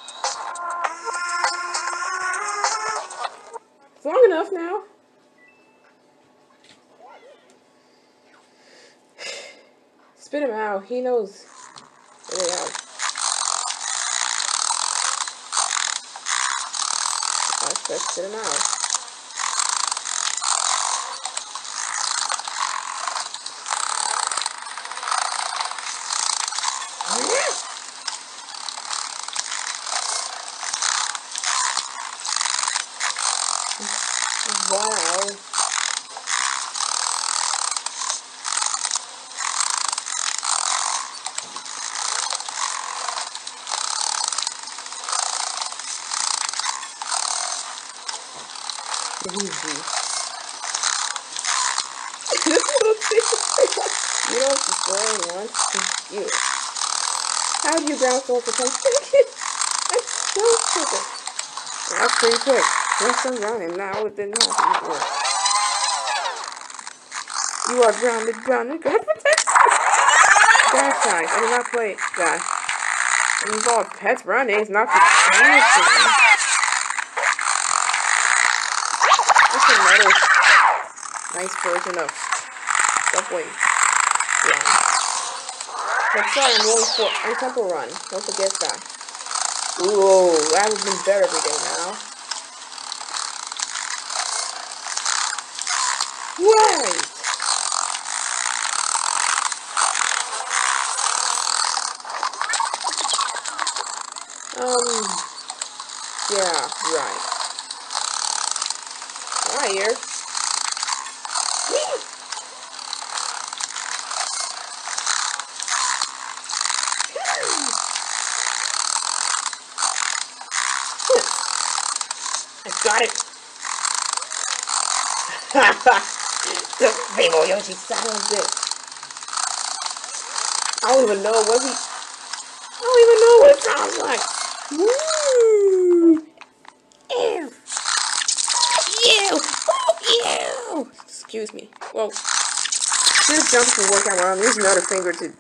It's long enough now. Spit him out. He knows where they are. Let's spit him out. Wow. Easy. This little thing. You don't destroy one. You. How do you ground sword for 10 seconds? That's so stupid. That's pretty quick. Once I'm drowning now, it didn't happen before. You are grounded, grounded, grounded for 10 seconds. Guys, I do not play that. It involves pets running, it's not the same thing. That's another nice version of Subway Run. But sorry, I'm rolling for Temple Run. Don't forget that. Ooh, that would have been better every day now. Right! Yeah, right. Right here. I got it. The Rainbow Yoshi son of a bitch. I don't even know what he. I don't even know what it sounds like. Woo! Ew! Ew! Ew! Excuse me. Whoa. This jump can work out well. I'm using another finger to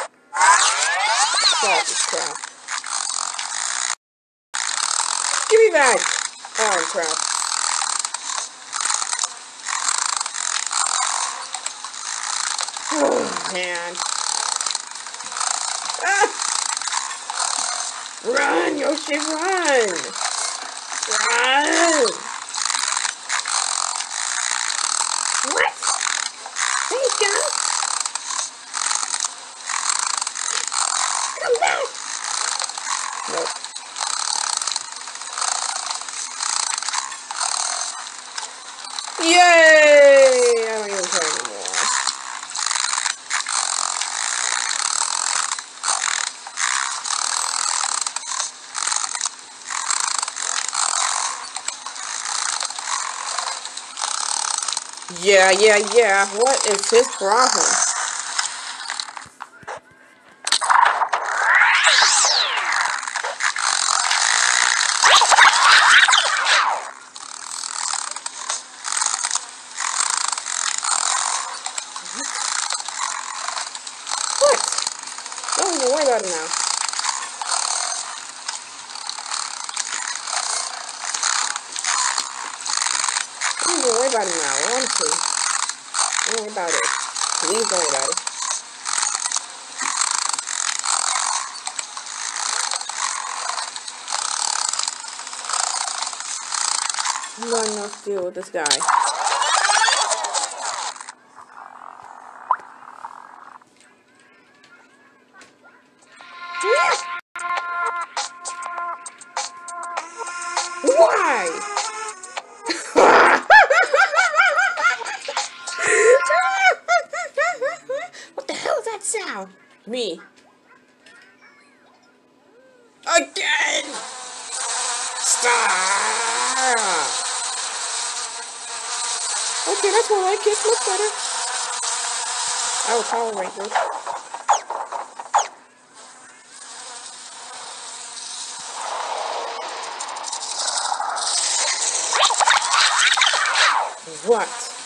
solve this crap. Give me that! Oh, crap. Oh, man. Ah! Run, Yoshi, run! Run! What? Thanks, John. Come back! Nope. Yay! I don't even care anymore. Yeah. What is his problem? What? Don't even worry about it now. Don't even worry about it now, honestly. Don't worry about it. Please don't worry about it. I'm not enough to deal with this guy. Why? What the hell is that sound? Me. Again! Stop! Okay, that's more like it. Much better. I will tolerate this. What?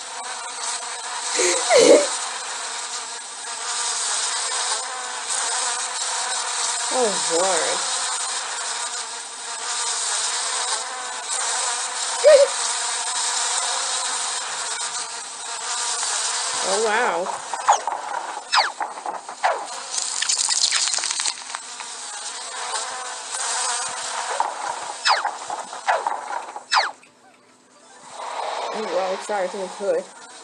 Oh, Lord. Oh, wow. Oh, well, sorry, someone could.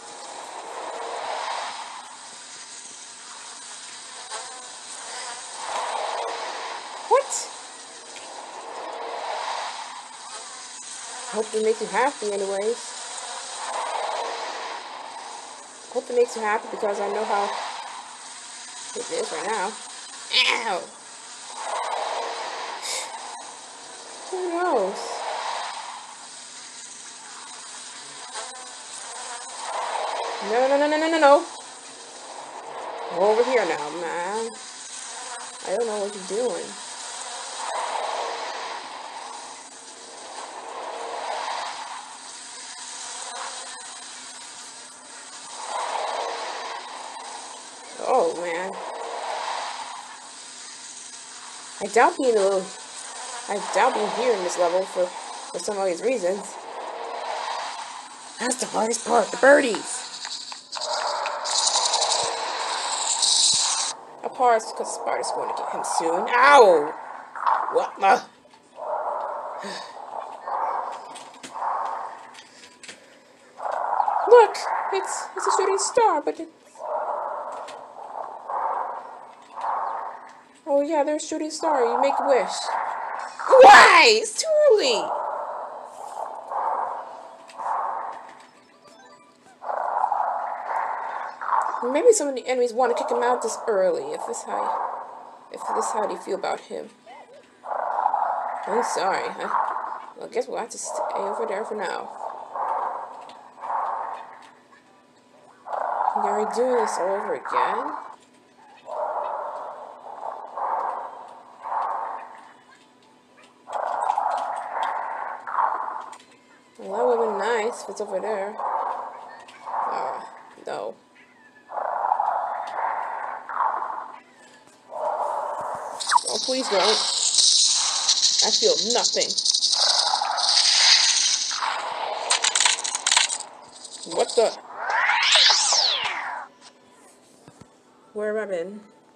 What? Hope they make you happy anyways. hope it makes you happy because I know how it is right now. Ow! Who knows? No. Over here now, man. I don't know what you're doing. Oh, man. I doubt being here in this level for some of these reasons. That's the hardest part, the birdies. Apart because Spider's going to get him soon. Ow! What the? Look, it's a shooting star, but it. Oh yeah, there's a shooting star. You make a wish. Why? It's too early. Maybe some of the enemies want to kick him out this early. If this is how they feel about him. I'm sorry. Well, I guess we'll have to stay over there for now. Are we doing this all over again? Well, that would have been nice if it's over there. No. Oh, please don't. I feel nothing. What the? Where have I been?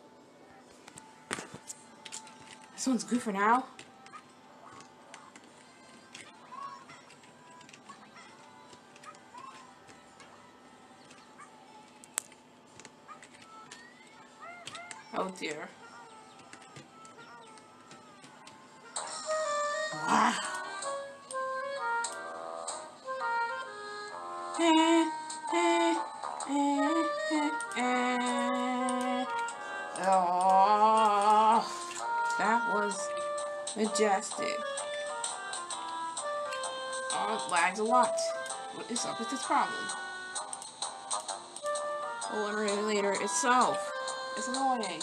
This one's good for now. Oh dear. Wow. Oh, that was majestic. Oh, it lags a lot. What is up with this problem? Oh, emulator itself. It's annoying.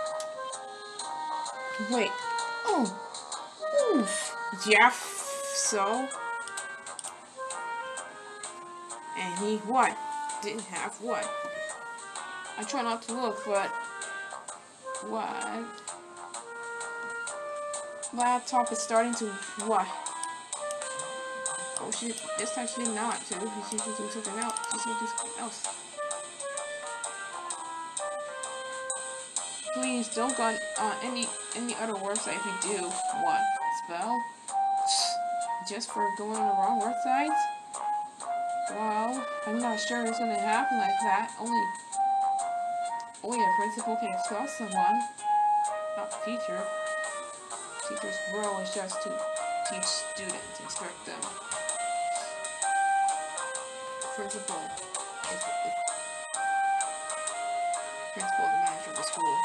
Wait. Oh. Oof. Yeah, so. And he what? Didn't have what? I try not to look, but what? Laptop is starting to what? Oh, this time she did not. So she's doing something else. She's gonna do something else. Please don't go on any other website if you do. What? Spell? Just for going on the wrong website? Well, I'm not sure it's gonna happen like that. Only a principal can expel someone, not the teacher. Teacher's role is just to teach students, instruct them. Principal is the manager of the school.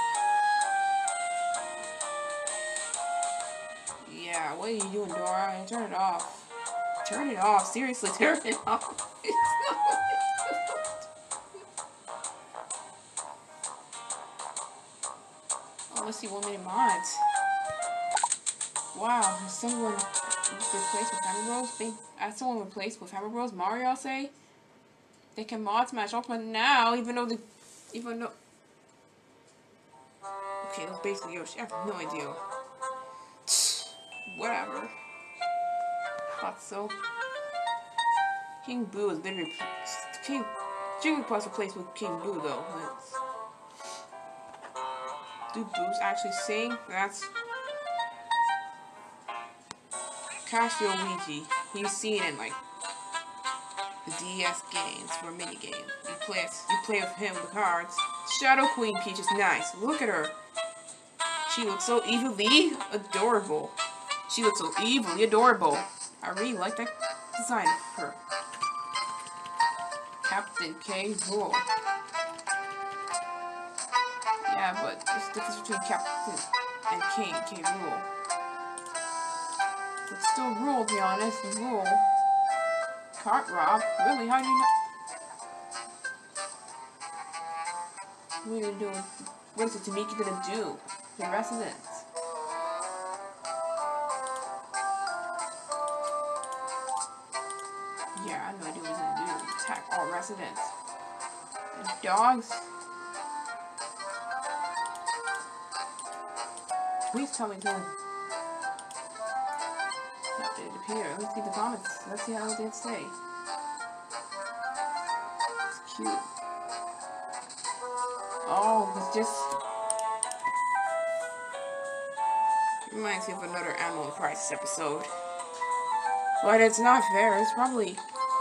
Yeah, what are you doing, Dora? Turn it off. Turn it off. Seriously, turn it off. Oh, let's see 1 minute mods. Wow, has someone replaced with Hammer Bros? Someone replaced with Hammer Bros? Mario, I'll say. They can mod Smash Ultimate now, even though. Okay, that's basically Yoshi. I have no idea. Whatever. Thought so. King Boo is literally Jigglypuff's replaced with King Boo though. Do Boos actually sing? That's Casio Luigi. He's seen in like the DS games for a mini game. You play with him with cards. Shadow Queen Peach is nice. Look at her. She looks so evilly adorable. She looks so evilly adorable. I really like that design of her. Captain K. Rool. Yeah, but there's a difference between Captain and King K. Rool. But still Rool, to be honest. Rool. Cart rob? Really? How do you know? What are you gonna do? What is it Tamiki gonna do to the residents? Yeah, I have no idea what he's gonna do. Attack all residents. And dogs? Please tell me to. Not did it appear. Let's see the comments. Let's see how they say. It's cute. Oh, it's just reminds me of another Animal Crisis episode. But it's not fair. It's probably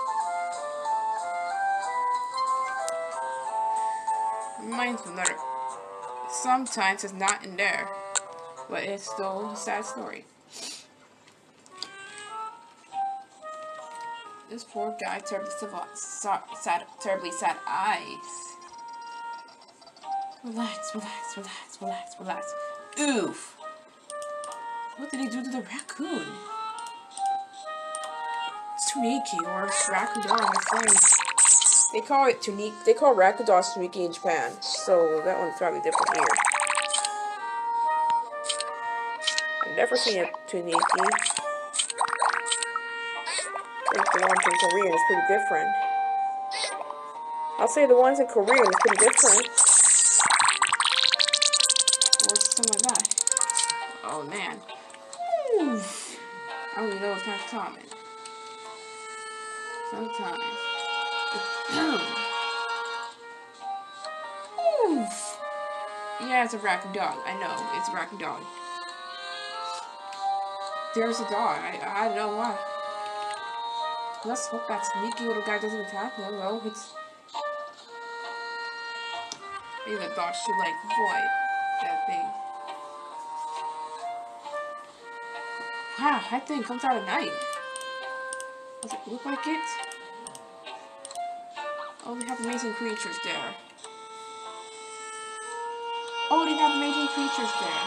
reminds me of another. Sometimes it's not in there, but it's still a sad story. This poor guy, terribly sad eyes. Relax, relax, relax, relax, relax. Oof. What did he do to the raccoon? Tsuniki or Rakudon, I think. They call it Tuniki. They call Rakudon Tsuniki in Japan, so that one's probably different here. I've never seen a Tuniki. I think the ones in Korean is pretty different. I'll say the ones in Korean is pretty different. Or something like that. Oh man. Oof. I don't even know it's kind of common. Sometimes. Oof. Yeah, it's a raccoon dog. I know, it's a raccoon dog. There's a dog. I don't know why. Let's hope that sneaky little guy doesn't attack him. Well, it's maybe the dog should like avoid that thing. Wow, that thing comes out at night. Does it look like it? Oh, they have amazing creatures there. Oh, they have amazing creatures there.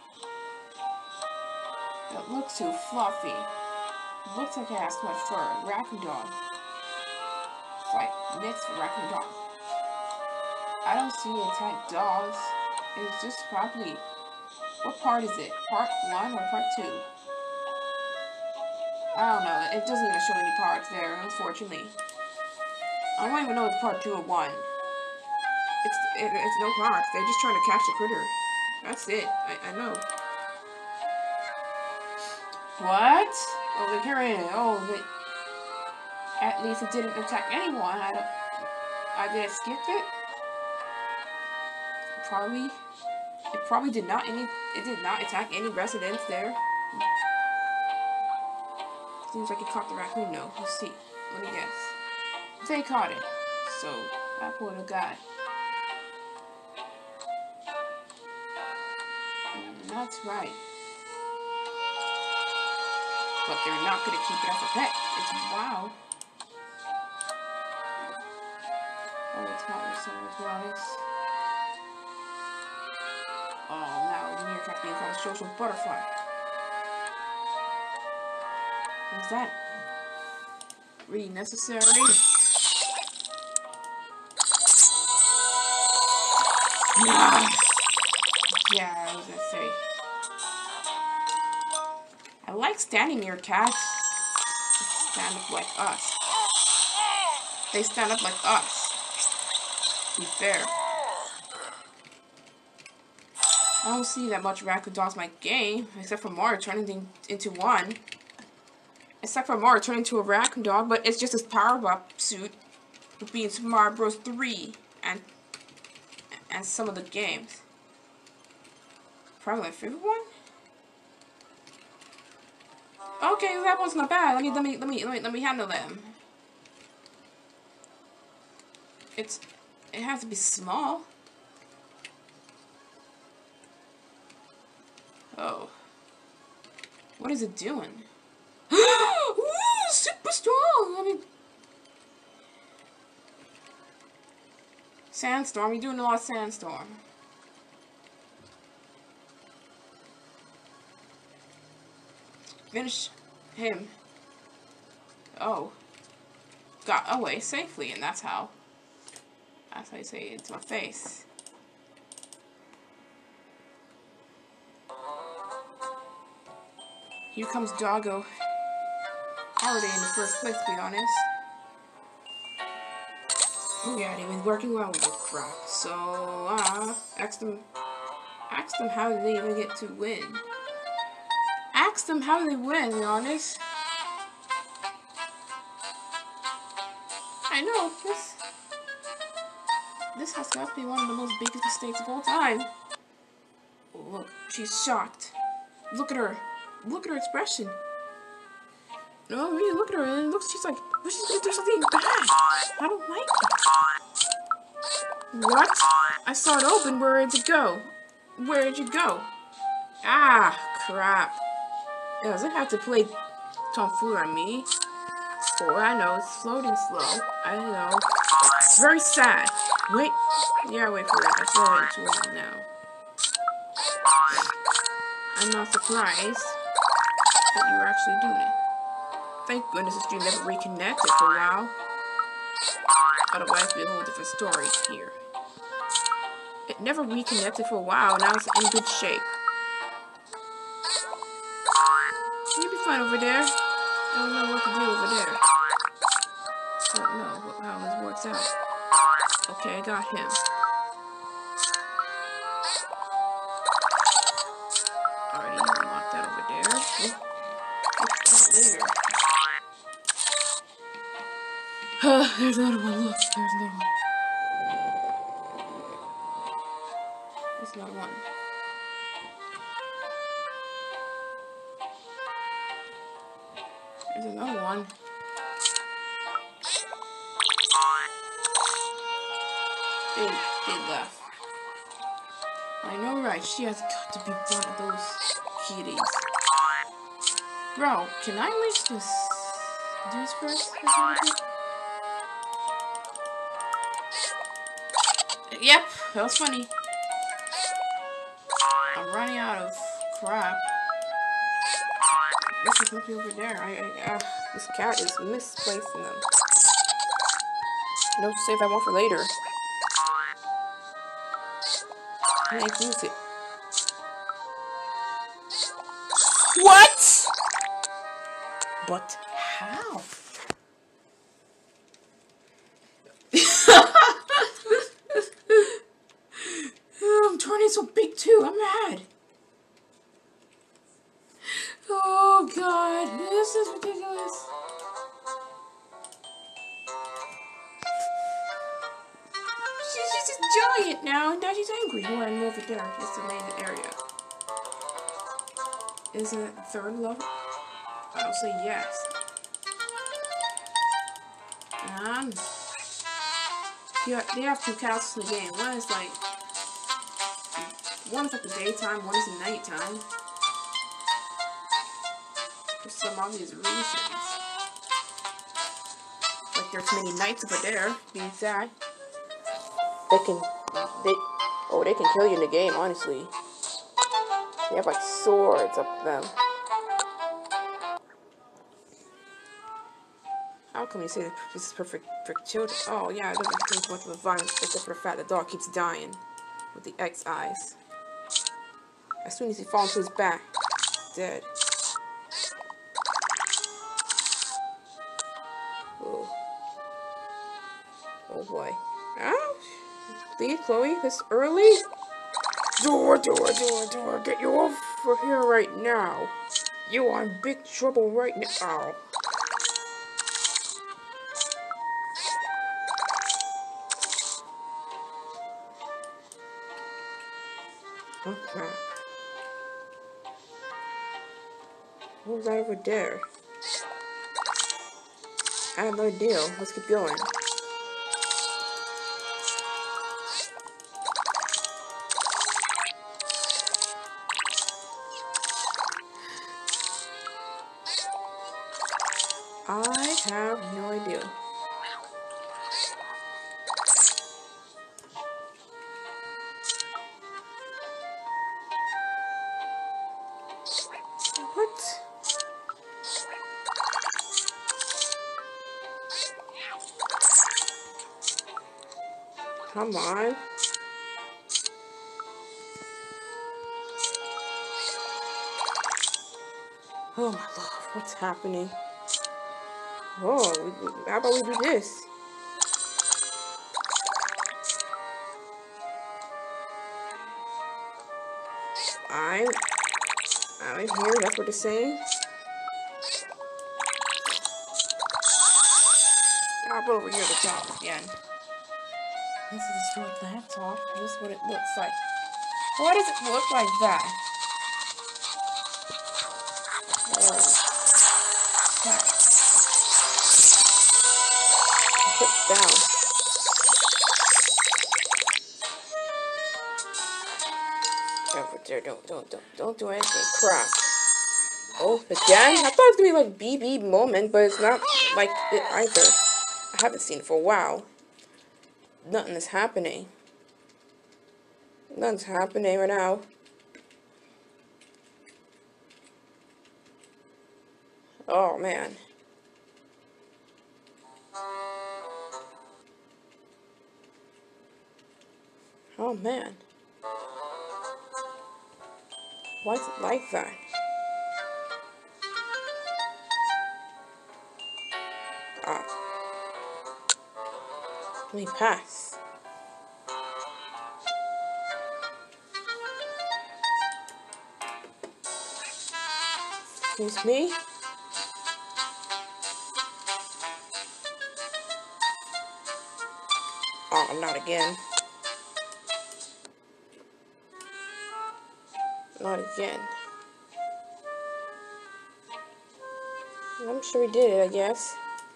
That looks too fluffy. Looks like it has too much fur. Raccoon dog. Fight next raccoon dog. I don't see any attack dogs. It's just probably. What part is it? Part 1 or part 2? I don't know. It doesn't even show any parts there, unfortunately. I don't even know if it's part 2 or 1. It's no parts. They're just trying to catch the critter. That's it. I know. What? Oh, they're carrying it. Oh, at least it didn't attack anyone. I did skip it. It probably did not attack any residents there. Seems like it caught the raccoon though. Let's see. Let me guess. They caught it. So that poor little guy. That's right. But they're not gonna keep it as a pet. It's wow. Oh, it's not your son as well. Oh, now the meerkat being called a social butterfly. What is that? Really necessary? Yeah, I was gonna say. I like standing near cats. They stand up like us. They stand up like us. To be fair. I don't see that much raccoon dogs in my game, except for Mario turning into one. Except for Mario turning into a raccoon dog, but it's just his power-up suit would be in Super Mario Bros. 3 and some of the games. Probably my favorite one. Okay, that one's not bad. Let me handle them. It has to be small. Oh. What is it doing? Ooh, super strong! I mean, Sandstorm, you're doing a lot of Sandstorm. Finish him. Oh. Got away safely, and that's how you say it to my face. Here comes Doggo. Holiday in the first place, to be honest. Oh yeah, they've been working well with the crap. So, ask them how did they even get to win. Ask them how they win, to be honest. I know, this has got to be one of the most biggest mistakes of all time. Oh, look, she's shocked. Look at her. Look at her expression. No, really, look at her, and it looks, she's like, oh, she's gonna do something bad. I don't like it. What? I saw it open. Where'd it go? Where'd you go? Ah, crap. It doesn't have to play tomfoolery on me. Oh, I know, it's floating slow. I know. It's very sad. Wait. Yeah, wait for it. That's not waiting too long now. I'm not surprised that you were actually doing it. Thank goodness the stream never reconnected for a while. Otherwise, it'd be a whole different story here. It never reconnected for a while. Now it's in good shape. You'll be fine over there. I don't know what to do over there. I don't know how this works out. Okay, I got him. Already unlocked that over there. Later. There's another one. Look, there's another one. There's another one. There's another one. They left. I know, right? She has got to be one of those kitties. Bro, can I at least just do this first? Yep, that was funny. I'm running out of crap. This is nothing over there. This cat is misplacing them. No, save that one for later. Can't use it. What? But how? I'm turning so big too. I'm mad. Oh god, this is ridiculous. She's just giant now, and now she's angry. Oh, I'm over there. It's the main area. Is it a third level? I'll say yes. Yeah, they have two castles in the game. One is like the daytime, one is the nighttime. For some obvious reasons. Like there's many knights over there, being sad. They can kill you in the game, honestly. They have like swords up them. How come you say this is perfect for children? Oh yeah, it doesn't contain much of a violence except for the fact the dog keeps dying with the X eyes. As soon as he falls to his back, dead. Oh. Oh boy. Ouch. Please, Chloe, this early? Door, get you off for here right now. You are in big trouble right now. Okay. What was that over there? I have no idea. Let's keep going. I have no idea. Come on. Oh my love, what's happening? Oh, how about we do this? I'm here, that's what it's saying. I'll put over here at the top again. This is what that top. This is what it looks like. Why does it look like that? Oh. Put it down. Over there, don't do anything. Crap. Oh, again? I thought it was gonna be like BB moment, but it's not like it either. I haven't seen it for a while. Nothing is happening. Nothing's happening right now. Oh man. Oh man. Why is it like that? Ah. Let me pass. Excuse me? Oh, not again. Not again. I'm sure he did it, I guess.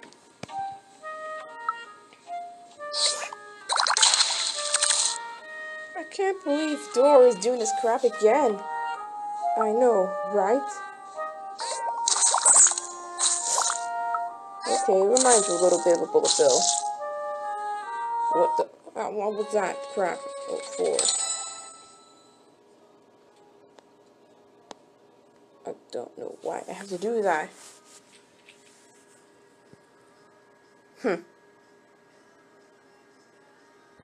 I can't believe Dora is doing this crap again. I know, right? Okay, it reminds me a little bit of a bullet bill. What the? What was that crap for? I don't know why I have to do that.